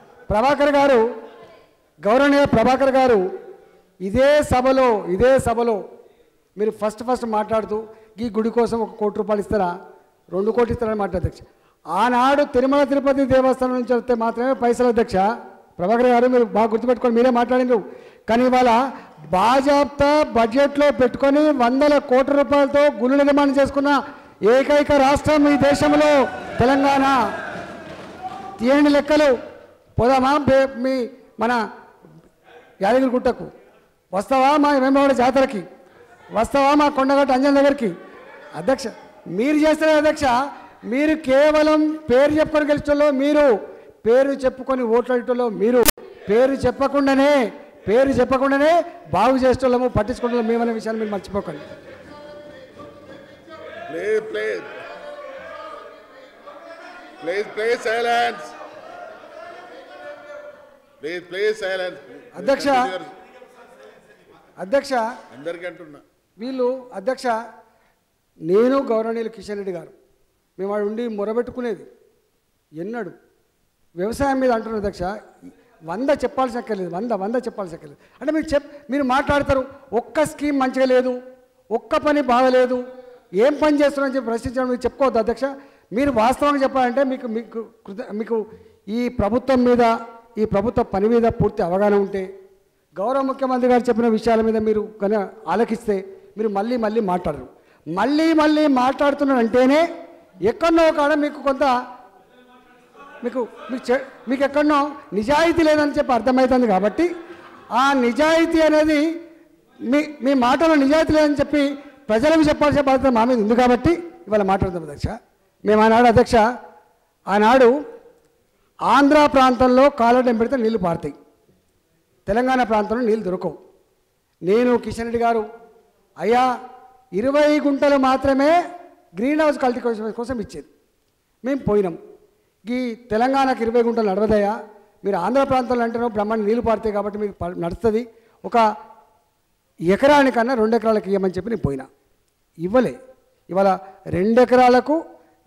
గౌరవనీయ ప్రభాకర్ గారు ఇదే సభలో మీరు ఫస్ట్ మాట్లాడుతూ ఈ గుడి కోసం 1 కోటి రూపాయలు ఇస్తారా, 2 కోట్లు ఇస్తారని మాట్లాడారు అధ్యక్ష. ఆనాడు తిరుమల తిరుపతి దేవస్థానం నుంచి వస్తే మాత్రమే పైసలు అధ్యక్ష. ప్రభాకర్ గారు మీరు బాగా గుర్తుపెట్టుకొని మీరే మాట్లాడినారు. కానీ ఇవాళ బాజాప్తా బడ్జెట్లో పెట్టుకొని 100 కోట్ల రూపాయలతో గుళ్ళు నిర్మాణం చేసుకున్న ఏకైక రాష్ట్రం ఈ దేశంలో తెలంగాణ. తీయండి లెక్కలు. పోదామా మన యాదగిరి గుట్టకు, వస్తావా మా వేమవాడ జాతరకి, వస్తావా మా కొండగట్టు అంజన్ దగ్గరికి. అధ్యక్ష మీరు చేస్తారు అధ్యక్ష. మీరు కేవలం పేరు చెప్పుకొని గెలిచేటోళ్ళు, మీరు పేరు చెప్పుకొని ఓట్లాడేటోళ్ళు, మీరు పేరు చెప్పకుండానే బాగు చేసేటోళ్ళము, పట్టించుకుంటాము మేమనే విషయాన్ని మీరు మర్చిపోకండి. అధ్యక్ష వీళ్ళు అధ్యక్ష నేను గౌరవనీయులు కిషన్ రెడ్డి గారు మేము వాడు ఉండి మొరబెట్టుకునేది ఎన్నడు వ్యవసాయం మీద అంటున్నారు అధ్యక్ష. 100 చెప్పాల్సి అక్కర్లేదు, 100 చెప్పాల్సి అక్కర్లేదు. అంటే మీరు మాట్లాడతారు, ఒక్క స్కీమ్ మంచిగా లేదు, ఒక్క పని బాగలేదు, ఏం పని చేస్తున్నారని చెప్పి ప్రశ్నించడం మీరు చెప్పుకోవద్దు అధ్యక్ష. మీరు వాస్తవంగా చెప్పాలంటే మీకు ఈ ప్రభుత్వం మీద, ఈ ప్రభుత్వ పని మీద పూర్తి అవగాహన ఉంటే, గౌరవ ముఖ్యమంత్రి గారు చెప్పిన విషయాల మీద మీరు కనుక ఆలకిస్తే మీరు మళ్ళీ మాట్లాడరు. మళ్ళీ మాట్లాడుతున్నారంటేనే ఎక్కడో కాడ మీకు కొంత మీకు ఎక్కడనో నిజాయితీ లేదని చెప్పి అర్థమవుతుంది. కాబట్టి ఆ నిజాయితీ అనేది మీ మాటలో నిజాయితీ లేదని చెప్పి ప్రజలకు చెప్పాల్సిన బాధ్యత మా మీద ఉంది. కాబట్టి ఇవాళ మాట్లాడదాం అధ్యక్ష. మేము ఆనాడు ఆంధ్ర ప్రాంతంలో కాలడం పెడితే నీళ్లు పారుతాయి, తెలంగాణ ప్రాంతంలో నీళ్ళు దొరకవు. నేను కిషన్ రెడ్డి గారు అయ్యా 20 గుంటలు మాత్రమే గ్రీన్ హౌస్ కల్టివేషన్ కోసం ఇచ్చేది. మేము పోయినాం. ఈ తెలంగాణకు 20 గుంటలు నడవదయ్యా, మీరు ఆంధ్ర ప్రాంతంలో అంటేనో బ్రహ్మాండ నీళ్ళు పారుతాయి కాబట్టి మీకు నడుస్తుంది, 1 ఎకరానికన్నా 2 ఎకరాలకు ఇవ్వమని చెప్పి నేను పోయినా. ఇవ్వలే. ఇవాళ 2 ఎకరాలకు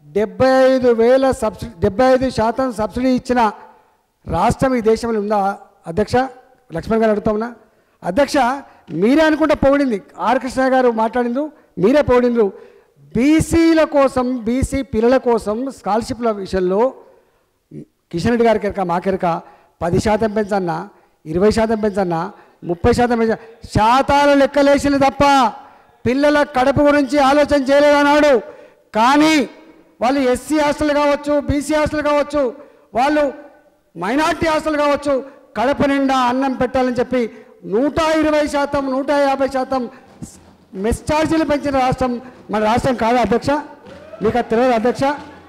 75% సబ్సిడీ ఇచ్చిన రాష్ట్రం ఈ దేశంలో ఉందా అధ్యక్ష? లక్ష్మణ్ గారు అడుగుతామన్నా అధ్యక్ష. మీరే అనుకుంటా పొగిడింది, ఆర్ కృష్ణ గారు మాట్లాడిండ్రు, మీరే పొగిడిండ్రు. బీసీల కోసం, బీసీ పిల్లల కోసం స్కాలర్షిప్ల విషయంలో కిషన్ రెడ్డి గారికి ఎరక, మాకెరక 10% పెంచన్నా, 20% పెంచన్నా, 30% పెంచ శాతాలు లెక్కలేసింది తప్ప పిల్లల కడుపు గురించి ఆలోచన చేయలేదన్నాడు. కానీ వాళ్ళు ఎస్సీ హాస్టల్ కావచ్చు, బీసీ హాస్టల్ కావచ్చు, వాళ్ళు మైనార్టీ హాస్టల్ కావచ్చు, కడుపు నిండా అన్నం పెట్టాలని చెప్పి 120%, 150% మెస్ ఛార్జీలు పెంచిన రాష్ట్రం మన రాష్ట్రం కాదా అధ్యక్ష? మీకు అది తెలియదు అధ్యక్ష.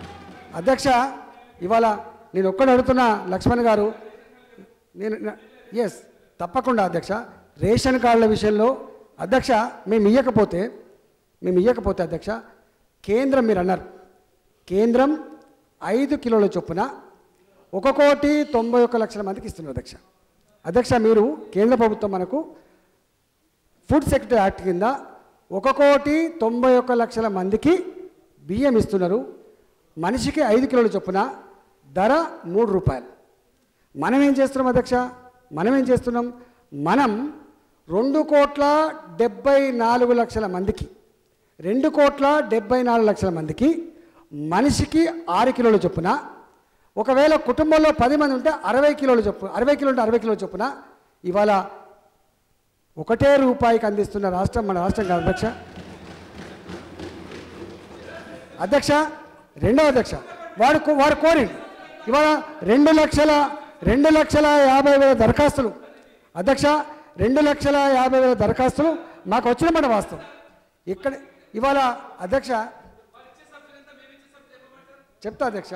ఇవాళ నేను ఒక్కడు అడుగుతున్నా లక్ష్మణ్ గారు, నేను తప్పకుండా అధ్యక్ష రేషన్ కార్డుల విషయంలో అధ్యక్ష మేము ఇవ్వకపోతే అధ్యక్ష కేంద్రం, మీరు అన్నారు కేంద్రం 5 కిలోల చొప్పున 1,91,00,000 మందికి ఇస్తున్నారు అధ్యక్ష. మీరు కేంద్ర ప్రభుత్వం మనకు ఫుడ్ సెక్యూరిటీ యాక్ట్ కింద 1,91,00,000 మందికి బియ్యం ఇస్తున్నారు. మనిషికి 5 కిలోల చొప్పున, ధర 3 రూపాయలు. మనం ఏం చేస్తున్నాం అధ్యక్ష? మనం 2,74,00,000 మందికి 2,74,00,000 మందికి మనిషికి 6 కిలోల చొప్పున, ఒకవేళ కుటుంబంలో 10 మంది ఉంటే 60 కిలోల చొప్పున, 60 కిలోలు ఉంటే 60 కిలోల చొప్పున ఇవాళ ₹1 అందిస్తున్న రాష్ట్రం మన రాష్ట్రం కాదు అధ్యక్ష. అధ్యక్ష రెండవ అధ్యక్ష వాడు కోరింది ఇవాళ 2,50,000 దరఖాస్తులు. అధ్యక్ష 2,50,000 దరఖాస్తులు మాకు వచ్చిన మాట వాస్తవం. ఇక్కడ ఇవాళ అధ్యక్ష చెప్తా అధ్యక్ష.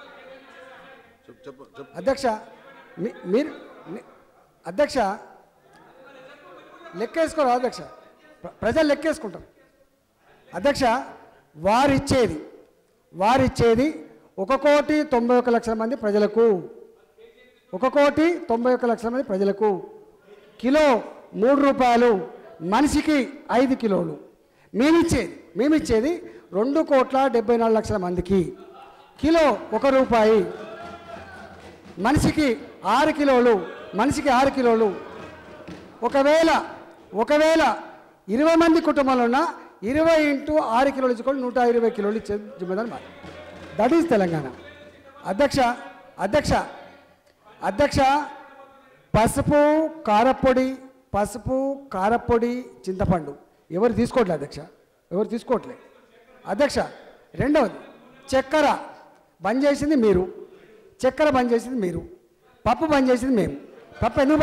అధ్యక్ష మీరు అధ్యక్ష లెక్కేసుకోరా అధ్యక్ష, ప్రజలు లెక్కేసుకుంటారు అధ్యక్ష. వారిచ్చేది 1,91,00,000 మంది ప్రజలకు, 1,91,00,000 మంది ప్రజలకు కిలో ₹3, మనిషికి 5 కిలోలు. మేమిచ్చేది 2,74,00,000 మందికి కిలో ₹1, మనిషికి 6 కిలోలు, మనిషికి 6 కిలోలు. ఒకవేళ 20 మంది కుటుంబాలు ఉన్న 20 × 6 కిలోలు ఇచ్చుకొని 120 కిలోలు ఇచ్చే జిమ్మేదారు మాది. దట్ ఈజ్ తెలంగాణ అధ్యక్ష. అధ్యక్ష పసుపు కారపొడి చింతపండు ఎవరు తీసుకోవట్లేదు అధ్యక్ష, ఎవరు తీసుకోవట్లేదు అధ్యక్ష. రెండవది చక్కెర బంద్ చేసింది మీరు, పప్పు బంద్ చేసింది మేము. పప్పు ఎందుకు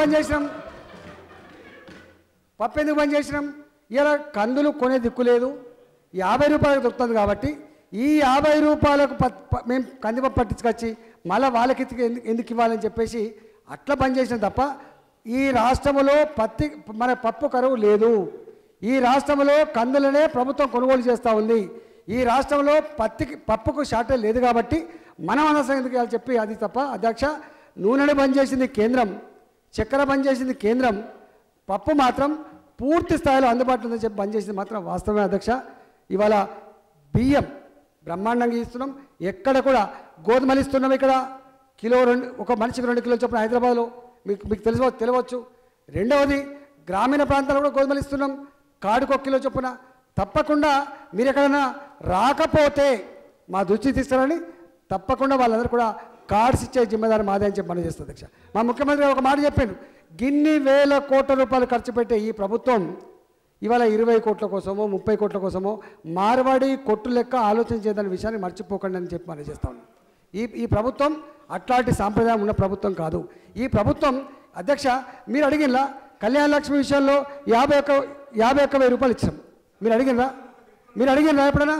బంద్ చేసినాం? ఇలా కందులు కొనే దిక్కు లేదు, ₹50 దొరుకుతుంది కాబట్టి ఈ ₹50 మేము కందిపప్పు పట్టించుకొచ్చి మళ్ళీ వాళ్ళకి ఎందుకు ఇవ్వాలని చెప్పేసి అట్లా బంద్ చేసినాం తప్ప ఈ రాష్ట్రంలో మన పప్పు కరువు లేదు. ఈ రాష్ట్రంలో కందులనే ప్రభుత్వం కొనుగోలు చేస్తూ ఉంది. ఈ రాష్ట్రంలో పప్పుకు షార్టేజ్ లేదు కాబట్టి మనం అనవసరం ఎందుకు ఇవ్వాలి చెప్పి అది తప్ప అధ్యక్ష. నూనెను బంద్ చేసింది కేంద్రం, చక్కెర బంద్ చేసింది కేంద్రం, పప్పు మాత్రం పూర్తి స్థాయిలో అందుబాటులో ఉందని చెప్పి బంద్ చేసింది మాత్రం వాస్తవమే అధ్యక్ష. ఇవాళ బియ్యం బ్రహ్మాండంగా ఇస్తున్నాం, ఎక్కడ కూడా గోధుమలు ఇస్తున్నాం. ఇక్కడ ఒక మనిషికి 2 కిలోలు చొప్పున హైదరాబాద్లో మీకు తెలియవచ్చు. రెండవది గ్రామీణ ప్రాంతాల్లో కూడా గోధుమలు ఇస్తున్నాం, కాడుకు 1 కిలో చొప్పున. తప్పకుండా మీరు ఎక్కడైనా రాకపోతే మా దృష్టి తీసుకురండి, తప్పకుండా వాళ్ళందరూ కూడా కార్డ్స్ ఇచ్చే జిమ్మేదారు మాదే అని చెప్పి మనం చేస్తుంది అధ్యక్ష. మా ముఖ్యమంత్రి ఒక మాట చెప్పిండు, గిన్ని వేల కోట్ల రూపాయలు ఖర్చు పెట్టే ఈ ప్రభుత్వం ఇవాళ 20 కోట్ల కోసమో 30 కోట్ల కోసమో మార్వాడి కొట్టు లెక్క ఆలోచన చేద్దాని విషయాన్ని మర్చిపోకండి అని చెప్పి మనం చేస్తా ఉన్నాం. ఈ ప్రభుత్వం అట్లాంటి సాంప్రదాయం ఉన్న ప్రభుత్వం కాదు. ఈ ప్రభుత్వం అధ్యక్ష మీరు అడిగినలా కళ్యాణ లక్ష్మి విషయంలో 51,000 ఇచ్చాం. మీరు అడిగినరా ఎప్పుడైనా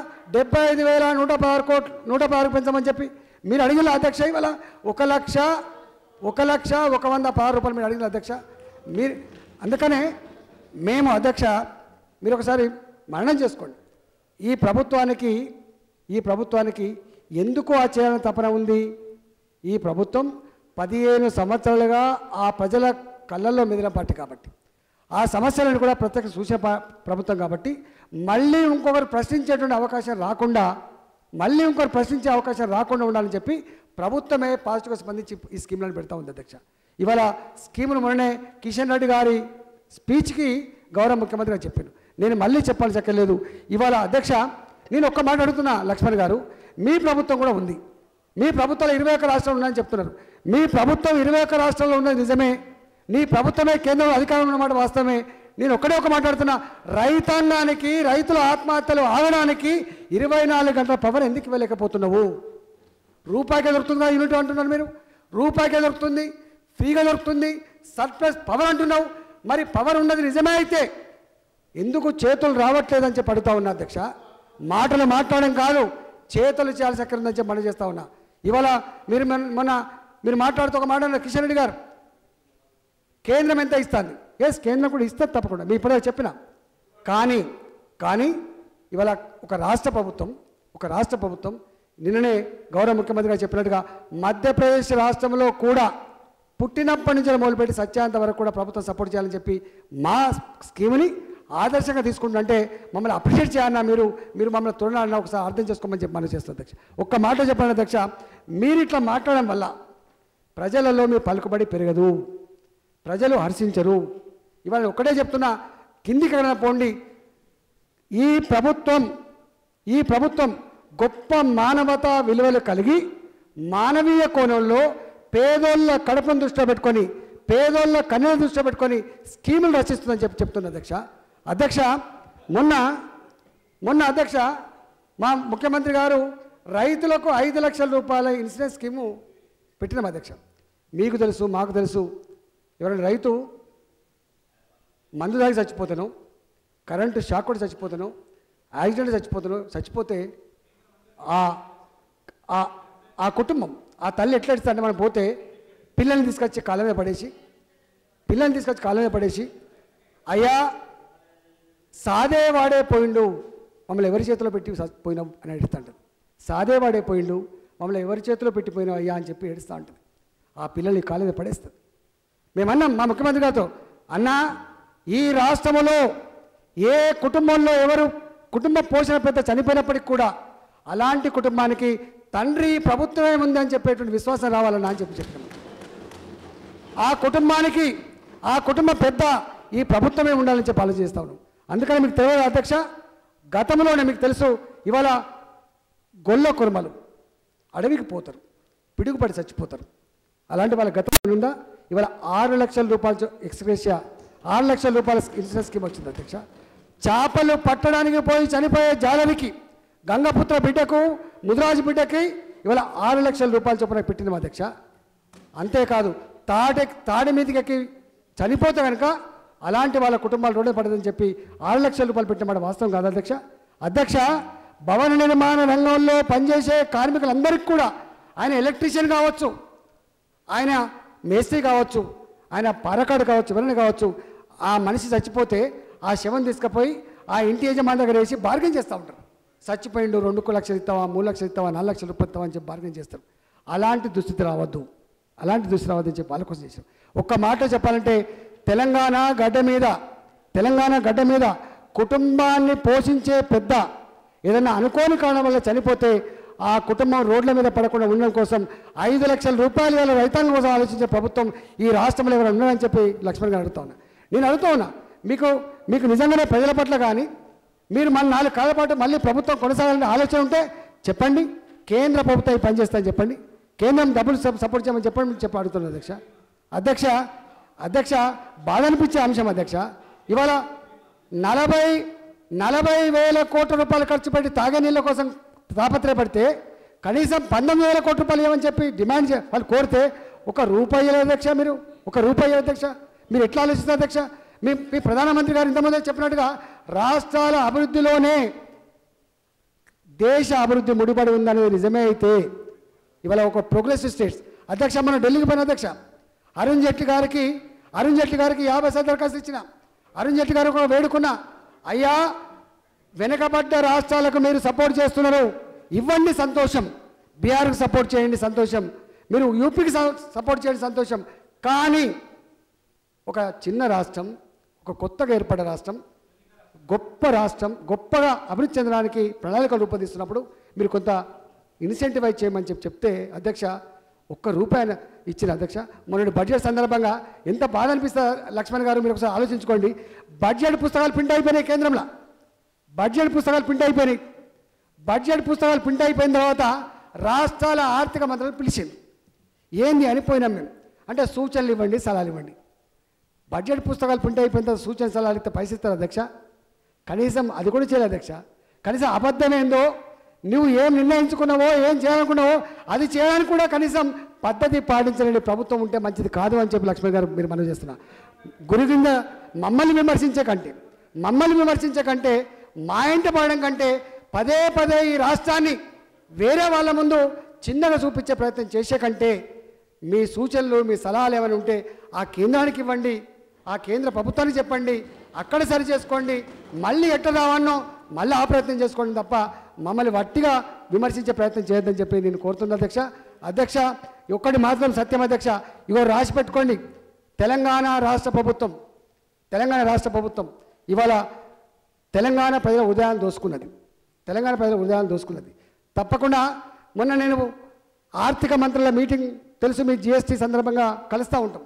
75,116 పెంచమని చెప్పి మీరు అడిగిన అధ్యక్ష. ఇవాళ 1,01,116 మీరు అడిగిన అధ్యక్ష. మీరు అందుకనే మేము అధ్యక్ష మీరు ఒకసారి మననం చేసుకోండి, ఈ ప్రభుత్వానికి ఎందుకు ఆ చేయాలని తపన ఉంది? ఈ ప్రభుత్వం 15 సంవత్సరాలుగా ఆ ప్రజల కళ్ళల్లో మెదిన పార్టీ కాబట్టి, ఆ సమస్యలను కూడా ప్రత్యక్ష చూసే ప్రభుత్వం కాబట్టి మళ్ళీ ఇంకొకరు ప్రశ్నించే అవకాశం రాకుండా ఉండాలని చెప్పి ప్రభుత్వమే పాజిటివ్గా స్పందించి ఈ స్కీమ్లను పెడతా ఉంది అధ్యక్ష. ఇవాళ స్కీమును మొన్ననే కిషన్ రెడ్డి గారి స్పీచ్కి గౌరవ ముఖ్యమంత్రి గారు చెప్పాను, నేను మళ్ళీ చెప్పాల్సి చెప్పలేదు. ఇవాళ అధ్యక్ష నేను ఒక్క మాట అడుగుతున్నా, లక్ష్మణ్ గారు మీ ప్రభుత్వం కూడా ఉంది, మీ ప్రభుత్వాలు 21 రాష్ట్రాలు ఉన్నాయని చెప్తున్నారు. మీ ప్రభుత్వం 21 రాష్ట్రాల్లో ఉన్నది నిజమే, నీ ప్రభుత్వమే కేంద్రంలో అధికారంలో ఉన్నమాట వాస్తవమే. నేను ఒక మాట్లాడుతున్నా, రైతాంగానికి రైతుల ఆత్మహత్యలు ఆగడానికి 24 గంటల పవర్ ఎందుకు ఇవ్వలేకపోతున్నావు? రూపాయికే దొరుకుతుందా యూనిట్ అంటున్నారు మీరు, రూపాయికే దొరుకుతుంది, ఫ్రీగా దొరుకుతుంది, సర్ప్లస్ పవర్ అంటున్నావు. మరి పవర్ ఉన్నది నిజమే అయితే ఎందుకు చేతులు రావట్లేదని చెప్పి అడుగుతా ఉన్నా అధ్యక్ష. మాటలు మాట్లాడడం కాదు, చేతులు చేయాల్సి ఎక్కడ ఉందని చెప్పి మనం చేస్తూ ఉన్నా. ఇవాళ మీరు మాట్లాడుతూ ఒక మాట అన్నారు కిషన్ రెడ్డి గారు, కేంద్రం ఎంత ఇస్తుంది? ఎస్, కేంద్రం కూడా ఇస్తుంది తప్పకుండా, మీ ఇప్పుడే చెప్పిన. కానీ ఇవాళ ఒక రాష్ట్ర ప్రభుత్వం నిన్ననే గౌరవ ముఖ్యమంత్రి గారు చెప్పినట్టుగా మధ్యప్రదేశ్ రాష్ట్రంలో కూడా పుట్టినప్పటి నుంచి మొదలుపెట్టి సత్యాంత వరకు కూడా ప్రభుత్వం సపోర్ట్ చేయాలని చెప్పి మా స్కీమ్ని ఆదర్శంగా తీసుకుంటుంటే మమ్మల్ని అప్రిషియేట్ చేయాలన్నా మీరు మమ్మల్ని తొలనాలన్నా ఒకసారి అర్థం చేసుకోమని చెప్పి మనం చేస్తాం అధ్యక్ష. ఒక్క మాట చెప్పండి అధ్యక్ష, మీరు ఇట్లా మాట్లాడడం వల్ల ప్రజలలో మీ పలుకుబడి పెరగదు, ప్రజలు హర్షించరు. ఇవాళ ఒక్కటే చెప్తున్నా, కిందికి పోండి, ఈ ప్రభుత్వం గొప్ప మానవతా విలువలు కలిగి మానవీయ కోణంలో పేదోళ్ళ కడుపును దృష్టిలో పెట్టుకొని పేదోళ్ళ కన్నుల దృష్టిలో పెట్టుకొని స్కీములు రచిస్తుందని చెప్తున్నా అధ్యక్ష మొన్న అధ్యక్ష మా ముఖ్యమంత్రి గారు రైతులకు 5 లక్షల రూపాయల ఇన్సూరెన్స్ స్కీము పెట్టినాం అధ్యక్ష. మీకు తెలుసు, మాకు తెలుసు. ఎవరైనా రైతు మందు తాగి చచ్చిపోతాను, కరెంటు షాక్ కొట్టి చచ్చిపోతాను, యాక్సిడెంట్ చచ్చిపోతే ఆ కుటుంబం, ఆ తల్లి ఎట్లా ఎడుతుందంటే మనం పోతే పిల్లల్ని తీసుకొచ్చి కాళ్ళ మీద పడేసి అయ్యా సాదే వాడే పోయిండు, మమ్మల్ని ఎవరి చేతిలో పెట్టి పోయినాం అని ఏడుస్తూ ఉంటుంది. సాదే వాడే పోయిండు, మమ్మల్ని ఎవరి చేతిలో పెట్టిపోయినాం అయ్యా అని చెప్పి ఏడుస్తూ ఉంటుంది. ఆ పిల్లల్ని కాళ్ళ మీద పడేస్తుంది. మేమన్నాం మా ముఖ్యమంత్రి గారితో, అన్నా ఈ రాష్ట్రంలో ఏ కుటుంబంలో ఎవరు కుటుంబ పోషణ పెద్ద చనిపోయినప్పటికి కూడా అలాంటి కుటుంబానికి తండ్రి ప్రభుత్వమే ఉంది అని చెప్పేటువంటి విశ్వాసం రావాలన్నా అని చెప్పినాం. ఆ కుటుంబ పెద్ద ఈ ప్రభుత్వమే ఉండాలని చెప్పి ఆలోచిస్తా ఉన్నాం. అందుకని మీకు తెలియదు అధ్యక్ష, గతంలోనే మీకు తెలుసు, ఇవాళ గొల్ల కుర్మలు అడవికి పోతారు, పిడుగుపడి చచ్చిపోతారు. అలాంటి వాళ్ళ గతంలో ఉందా? ఇవాళ 6 లక్షల రూపాయలు ఎక్స్గ్రేషియా 6 లక్షల రూపాయల ఇన్సూరెన్స్ స్కీమ్ వచ్చింది అధ్యక్ష. చేపలు పట్టడానికి పోయి చనిపోయే జాలరికి, గంగపుత్ర బిడ్డకు, ముదిరాజు బిడ్డకి ఇవాళ 6 లక్షల రూపాయలు చొప్పున పెట్టింది అధ్యక్ష. అంతేకాదు తాడి మీదకి చనిపోతే కనుక అలాంటి వాళ్ళ కుటుంబాలు రోడ్డు పడదని చెప్పి 6 లక్షల రూపాయలు పెట్టిన వాస్తవం కాదు అధ్యక్ష. అధ్యక్ష, భవన నిర్మాణ రంగంలో పనిచేసే కార్మికులందరికీ కూడా, ఆయన ఎలక్ట్రీషియన్ కావచ్చు, ఆయన మేస్త్రి కావచ్చు, ఆయన పారకాడు కావచ్చు, ఎవరైనా కావచ్చు, ఆ మనిషి చచ్చిపోతే ఆ శవం తీసుకుపోయి ఆ ఇంటి యజమాని దగ్గర వేసి బార్గెన్ చేస్తూ ఉంటారు. చచ్చిపోయిండు 2 లక్షలు ఇస్తావా, 3 లక్షలు ఇస్తావా, 4 లక్షల రూపాయలు ఇస్తావా అని చెప్పి బార్గెన్ చేస్తారు. అలాంటి దుస్థితి రావద్దు అని చెప్పి వాళ్ళ కోసం చేశాం. ఒక్క మాట చెప్పాలంటే తెలంగాణ గడ్డ మీద కుటుంబాన్ని పోషించే పెద్ద ఏదైనా అనుకోని కారణం వల్ల చనిపోతే ఆ కుటుంబం రోడ్ల మీద పడకుండా ఉండడం కోసం 5 లక్షల రూపాయలు వేల రైతాంగం కోసం ఆలోచించే ప్రభుత్వం ఈ రాష్ట్రంలో ఎవరు ఉన్నారని చెప్పి లక్ష్మణ్ గారు నేను అడుగుతా ఉన్నా. మీకు నిజంగానే ప్రజల పట్ల కానీ మీరు మన 4 కాళ్ళ పాటు మళ్ళీ ప్రభుత్వం కొనసాగాలని ఆలోచన ఉంటే చెప్పండి. కేంద్ర ప్రభుత్వం ఈ పనిచేస్తాయని చెప్పండి, కేంద్రం డబ్బులు సపోర్ట్ చేయమని చెప్పి అడుగుతున్నాను అధ్యక్ష. బాధ అనిపించే అంశం అధ్యక్ష, ఇవాళ 40,000 కోట్ల రూపాయలు ఖర్చు పెట్టి తాగే నీళ్ళ కోసం తాపత్రయపడితే కనీసం 19,000 కోట్ల రూపాయలు ఏమని చెప్పి డిమాండ్ వాళ్ళు కోరితే ₹1 అధ్యక్ష. మీరు ₹1 అధ్యక్ష, మీరు ఎట్లా ఆలోచిస్తారు అధ్యక్ష? మీ ప్రధానమంత్రి గారు ఇంతకుముందే చెప్పినట్టుగా రాష్ట్రాల అభివృద్ధిలోనే దేశ అభివృద్ధి ముడిపడి ఉందనేది నిజమే అయితే ఇవాళ ఒక ప్రోగ్రెసివ్ స్టేట్స్ అధ్యక్ష, మనం ఢిల్లీకి పోయిన అధ్యక్ష, అరుణ్ జైట్లీ గారికి 50 దరఖాస్తులు ఇచ్చిన. అరుణ్ జైట్లీ గారు కూడా వేడుకున్నా, అయ్యా వెనకబడ్డ రాష్ట్రాలకు మీరు సపోర్ట్ చేస్తున్నారు, ఇవ్వండి సంతోషం, బీహార్కి సపోర్ట్ చేయండి సంతోషం, మీరు యూపీకి సపోర్ట్ చేయండి సంతోషం. కానీ ఒక చిన్న రాష్ట్రం, ఒక కొత్తగా ఏర్పడ్డ రాష్ట్రం, గొప్పగా అభివృద్ధి చెందడానికి ప్రణాళికలు రూపొందిస్తున్నప్పుడు మీరు కొంత ఇన్సెంటివైజ్ చేయమని చెప్తే అధ్యక్ష ₹1 ఇచ్చిన అధ్యక్ష. మొన్నటి బడ్జెట్ సందర్భంగా ఎంత బాధ అనిపిస్తుంది లక్ష్మణ్ గారు, మీరు ఒకసారి ఆలోచించుకోండి. బడ్జెట్ పుస్తకాలు ప్రింట్ అయిపోయినాయి కేంద్రంలో, బడ్జెట్ పుస్తకాలు ప్రింట్ అయిపోయిన తర్వాత రాష్ట్రాల ఆర్థిక మంత్రులు పిలిచింది. ఏంది అనిపోయినాం మేము అంటే సూచనలు ఇవ్వండి, సలహాలు ఇవ్వండి. బడ్జెట్ పుస్తకాలు ప్రింట్ అయిపోయిన తర్వాత సూచన సలహాలు ఇస్తే పైసలు ఇస్తారు అధ్యక్ష? కనీసం అది కూడా చేయలేదు అధ్యక్ష. కనీసం అబద్ధమేందో, నువ్వు ఏం నిర్ణయించుకున్నావో, ఏం చేయాలనుకున్నావో అది చేయడానికి కూడా కనీసం పద్ధతి పాటించలేని ప్రభుత్వం ఉంటే మంచిది కాదు అని చెప్పి లక్ష్మణ్ గారు మీరు మనవి చేస్తున్నా. గురి కింద మమ్మల్ని విమర్శించే కంటే మా ఇంట పడడం కంటే పదే ఈ రాష్ట్రాన్ని వేరే వాళ్ళ ముందు చిన్నగా చూపించే ప్రయత్నం చేసే కంటే మీ సూచనలు, మీ సలహాలు ఏమైనా ఉంటే ఆ కేంద్రానికి ఇవ్వండి, ఆ కేంద్ర ప్రభుత్వానికి చెప్పండి, అక్కడ సరి చేసుకోండి, మళ్ళీ ఎట్ట రావన్నో మళ్ళీ ఆ ప్రయత్నం చేసుకోండి తప్ప మమ్మల్ని వట్టిగా విమర్శించే ప్రయత్నం చేయొద్దని చెప్పి నేను కోరుతున్నా అధ్యక్ష. ఒక్కటి మాత్రం సత్యం అధ్యక్ష, ఇగో రాసి పెట్టుకోండి. తెలంగాణ రాష్ట్ర ప్రభుత్వం ఇవాళ తెలంగాణ ప్రజల ఉదయాన్ని దోసుకున్నది. తప్పకుండా మొన్న నేను ఆర్థిక మంత్రుల మీటింగ్ తెలుసు, మీ జిఎస్టీ సందర్భంగా కలుస్తూ ఉంటాం.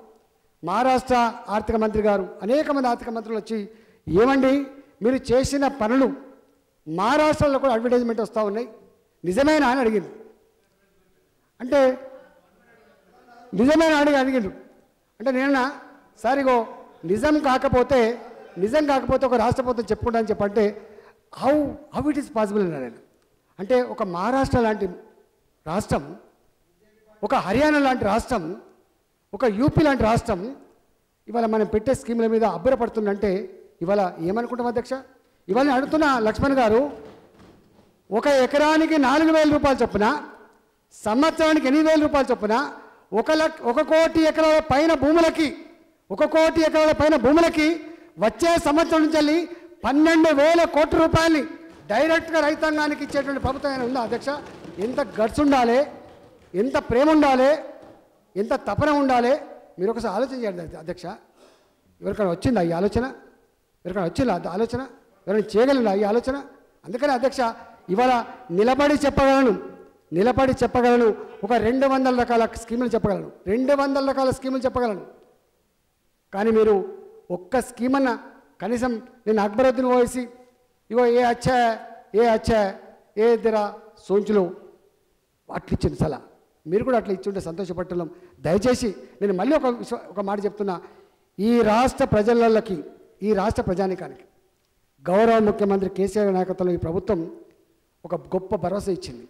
మహారాష్ట్ర ఆర్థిక మంత్రి గారు, అనేక మంది ఆర్థిక మంత్రులు వచ్చి, ఏమండి మీరు చేసిన పనులు మహారాష్ట్రలో కూడా అడ్వర్టైజ్మెంట్ వస్తూ ఉన్నాయి, నిజమేనా అని అడిగింది. అంటే నిజమేనా అని అడిగిండు. అంటే నేను సార్ ఇగో నిజం కాకపోతే ఒక రాష్ట్ర ప్రభుత్వం చెప్పుకుంటా అని చెప్పంటే హౌ ఇట్ ఈస్ పాసిబుల్ అన్నా నేను. అంటే ఒక మహారాష్ట్ర లాంటి రాష్ట్రం, ఒక హర్యానా లాంటి రాష్ట్రం, ఒక యూపీ లాంటి రాష్ట్రం ఇవాళ మనం పెట్టే స్కీముల మీద అబ్బురపడుతుందంటే ఇవాళ ఏమనుకుంటాం అధ్యక్ష? ఇవాళ అడుగుతున్న లక్ష్మణ్ గారు, 1 ఎకరానికి 4,000 రూపాయలు చొప్పున, సంవత్సరానికి 8,000 రూపాయలు చొప్పున 1 కోటి ఎకరాల పైన భూములకి 1 కోటి ఎకరాల పైన భూములకి వచ్చే సంవత్సరం నుంచి వెళ్ళి 12,000 కోట్ల రూపాయలని డైరెక్ట్గా రైతాంగానికి ఇచ్చేటువంటి ప్రభుత్వం అయినా ఉందా అధ్యక్ష? ఎంత గట్స్ ఉండాలి, ఎంత ప్రేమ ఉండాలి, ఎంత తపన ఉండాలి, మీరు ఒకసారి ఆలోచన చేయండి అధ్యక్ష. ఎవరికైనా వచ్చిందా ఈ ఆలోచన? ఎవరికైనా వచ్చిందా ఆలోచన? ఎవరైనా చేయగలరా ఈ ఆలోచన? అందుకని అధ్యక్ష ఇవాళ నిలబడి చెప్పగలను ఒక 200 రకాల స్కీములు చెప్పగలను, 200 రకాల స్కీములు చెప్పగలను. కానీ మీరు ఒక్క స్కీమ్ అన్న కనీసం నేను అక్బరుద్దీన్ ఓవైసీ ఇగో ఏ అచ్చా ఏ దిరా సోంచులు అట్లా ఇచ్చింది సలా, మీరు కూడా అట్లా ఇచ్చి ఉంటే సంతోషపడుతున్నాం. దయచేసి నేను మళ్ళీ ఒక మాట చెప్తున్నా, ఈ రాష్ట్ర ప్రజలకి, ఈ రాష్ట్ర ప్రజానికానికి గౌరవ ముఖ్యమంత్రి కేసీఆర్ నాయకత్వంలో ఈ ప్రభుత్వం ఒక గొప్ప భరోసా ఇచ్చింది,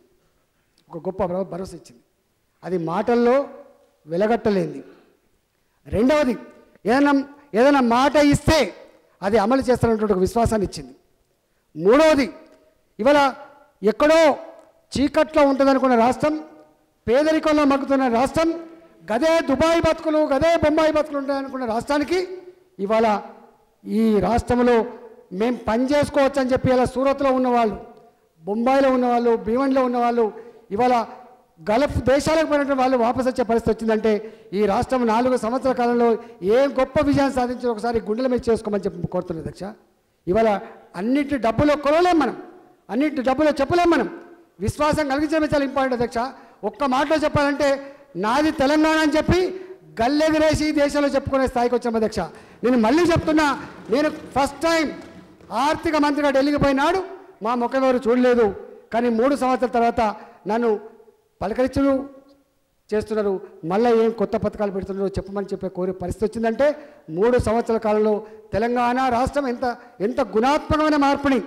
అది మాటల్లో వెలగట్టలేంది. రెండవది ఏదైనా మాట ఇస్తే అది అమలు చేస్తున్నటువంటి ఒక విశ్వాసాన్ని ఇచ్చింది. మూడవది ఇవాళ ఎక్కడో చీకట్లో ఉంటుందనుకున్న రాష్ట్రం, పేదరికంలో మగ్గుతున్న రాష్ట్రం, గదే దుబాయ్ బతుకులు, గదే బొంబాయి బతుకులు ఉంటాయనుకున్న రాష్ట్రానికి ఇవాళ ఈ రాష్ట్రంలో మేము పని చేసుకోవచ్చు అని చెప్పి ఇలా సూరత్లో ఉన్నవాళ్ళు, బొంబాయిలో ఉన్నవాళ్ళు, భీవండిలో ఉన్నవాళ్ళు ఇవాళ గల్ఫ్ దేశాలకు పోయినటువంటి వాళ్ళు వాపసు వచ్చే పరిస్థితి వచ్చిందంటే ఈ రాష్ట్రం 4 సంవత్సరాల కాలంలో ఏం గొప్ప విజయాన్ని సాధించి ఒకసారి గుండెల మీద చేసుకోమని చెప్పి కోరుతున్నాం అధ్యక్ష. ఇవాళ అన్నిటి డబ్బులో కొలవలేం మనం, అన్నిటి డబ్బులో చెప్పలేం మనం. విశ్వాసం కలిగించడమే చాలా ఇంపార్టెంట్ అధ్యక్ష. ఒక్క మాటలో చెప్పాలంటే నాది తెలంగాణ అని చెప్పి గల్లెదిరేసి దేశంలో చెప్పుకునే స్థాయికి వచ్చాం అధ్యక్ష. నేను మళ్ళీ చెప్తున్నా, నేను ఫస్ట్ టైం ఆర్థిక మంత్రిగా ఢిల్లీకి పోయినాడు మా ముఖం ఎవరు చూడలేదు, కానీ 3 సంవత్సరాల తర్వాత నన్ను పలకరించులు చేస్తున్నారు, మళ్ళీ ఏం కొత్త పథకాలు పెడుతున్నారో చెప్పమని చెప్పే కోరే పరిస్థితి వచ్చిందంటే 3 సంవత్సరాల కాలంలో తెలంగాణ రాష్ట్రం ఎంత గుణాత్మకమైన మార్పుని,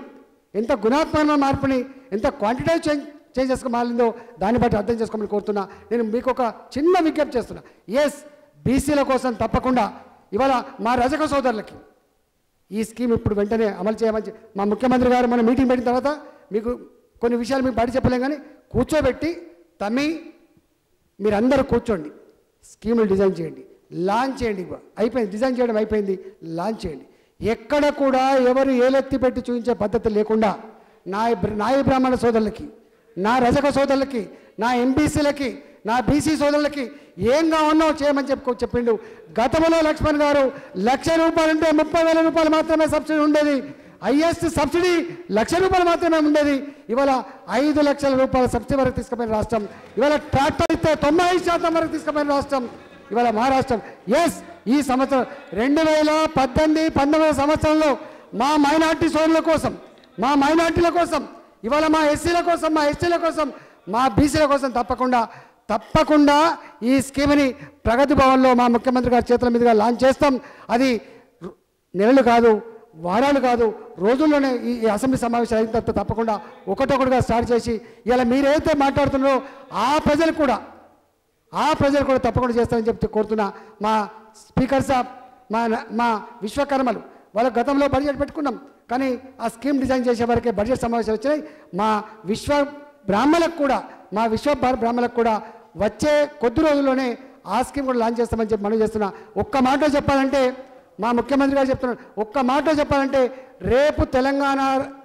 ఎంత క్వాంటిటేటివ్ చేంజెస్గా మారిందో దాన్ని బట్టి అర్థం చేసుకోమని కోరుతున్నా. నేను మీకు ఒక చిన్న విజ్ఞప్తి చేస్తున్నా. బీసీల కోసం తప్పకుండా ఇవాళ మా రజక సోదరులకి ఈ స్కీమ్ ఇప్పుడు వెంటనే అమలు చేయమని మా ముఖ్యమంత్రి గారు మన మీటింగ్ పెట్టిన తర్వాత మీకు కొన్ని విషయాలు మీకు బయట చెప్పలేం, కానీ కూర్చోబెట్టి మీరందరూ కూర్చోండి, స్కీములు డిజైన్ చేయండి, లాంచ్ చేయండి. అయిపోయింది, డిజైన్ చేయడం అయిపోయింది, లాంచ్ చేయండి. ఎక్కడ కూడా ఎవరు ఏలెత్తి పెట్టి చూపించే పద్ధతి లేకుండా నాయ బ్రాహ్మణ సోదరులకి, నా రజక సోదరులకి, నా ఎంబీసీలకి, నా బీసీ సోదరులకి ఏం కావాలో చేయమని చెప్పిండు. గతంలో లక్ష్మణ్ గారు 1,00,000 రూపాయలు ఉంటే 30,000 రూపాయలు మాత్రమే సబ్సిడీ ఉండేది, హైయెస్ట్ సబ్సిడీ 1,00,000 రూపాయలు మాత్రమే ఉండేది. ఇవాళ 5 లక్షల రూపాయల సబ్సిడీ వరకు తీసుకుపోయిన రాష్ట్రం, ఇవాళ ట్రాక్టర్ ఇస్తే 90% వరకు తీసుకుపోయిన రాష్ట్రం ఇవాళ మహారాష్ట్రం. ఈ సంవత్సరం 2018-19 సంవత్సరంలో మా మైనార్టీ సోదరుల కోసం, మా మైనార్టీల కోసం, ఇవాళ మా ఎస్సీల కోసం, మా ఎస్టీల కోసం, మా బీసీల కోసం తప్పకుండా ఈ స్కీమ్ని ప్రగతి భవన్లో మా ముఖ్యమంత్రి గారి చేతుల మీదుగా లాంచ్ చేస్తాం. అది నెలలు కాదు, వారాలు కాదు, రోజుల్లోనే ఈ అసెంబ్లీ సమావేశాలు అయిన తర్వాత తప్పకుండా ఒకటొకటిగా స్టార్ట్ చేసి ఇలా మీరైతే మాట్లాడుతున్నారో ఆ ప్రజలు కూడా తప్పకుండా చేస్తారని చెప్పి కోరుతున్నా. మా స్పీకర్ సాబ్, మా విశ్వకర్మలు వాళ్ళ గతంలో బడ్జెట్ పెట్టుకున్నాం, కానీ ఆ స్కీమ్ డిజైన్ చేసే వరకే బడ్జెట్ సమావేశాలు వచ్చినాయి. మా విశ్వ బ్రాహ్మణులకు కూడా వచ్చే కొద్ది రోజుల్లోనే ఆ స్కీమ్ కూడా లాంచ్ చేస్తామని చెప్పి మనం చేస్తున్నా. ఒక్క మాటలో చెప్పాలంటే మా ముఖ్యమంత్రి గారు చెప్తున్నారు, ఒక్క మాటలో చెప్పాలంటే రేపు తెలంగాణ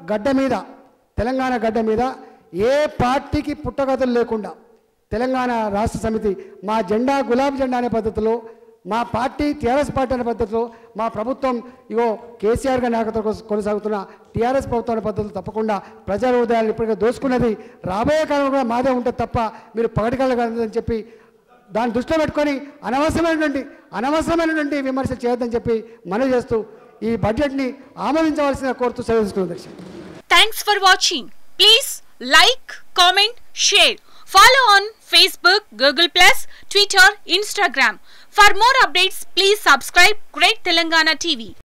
గడ్డ మీద ఏ పార్టీకి పుట్టగతులు లేకుండా తెలంగాణ రాష్ట్ర సమితి మా జెండా గులాబీ జెండా అనే పద్ధతిలో, మా పార్టీ టీఆర్ఎస్ పార్టీ అనే పద్ధతిలో, మా ప్రభుత్వం కేసీఆర్ గారి నాయకత్వం కొనసాగుతున్న టీఆర్ఎస్ ప్రభుత్వం అనే పద్ధతులు తప్పకుండా ప్రజల హృదయాలను ఇప్పటికే దోచుకున్నది రాబోయే కాలంలో కూడా మాదే ఉంటుంది తప్ప మీరు పగటికలగదని చెప్పి దాన్ని దృష్టిలో పెట్టుకొని అనవసరమైనటువంటి విమర్శలు చేయొద్దని చెప్పి మనవి చేస్తూ ఈ బడ్జెట్ని ఆమోదించవలసిన కోరుతూ సెలవు తీసుకున్నాం. Thanks for watching. Please like, comment, share. Follow on Facebook, Google+, Twitter, Instagram. For more updates, please subscribe Great Telangana TV.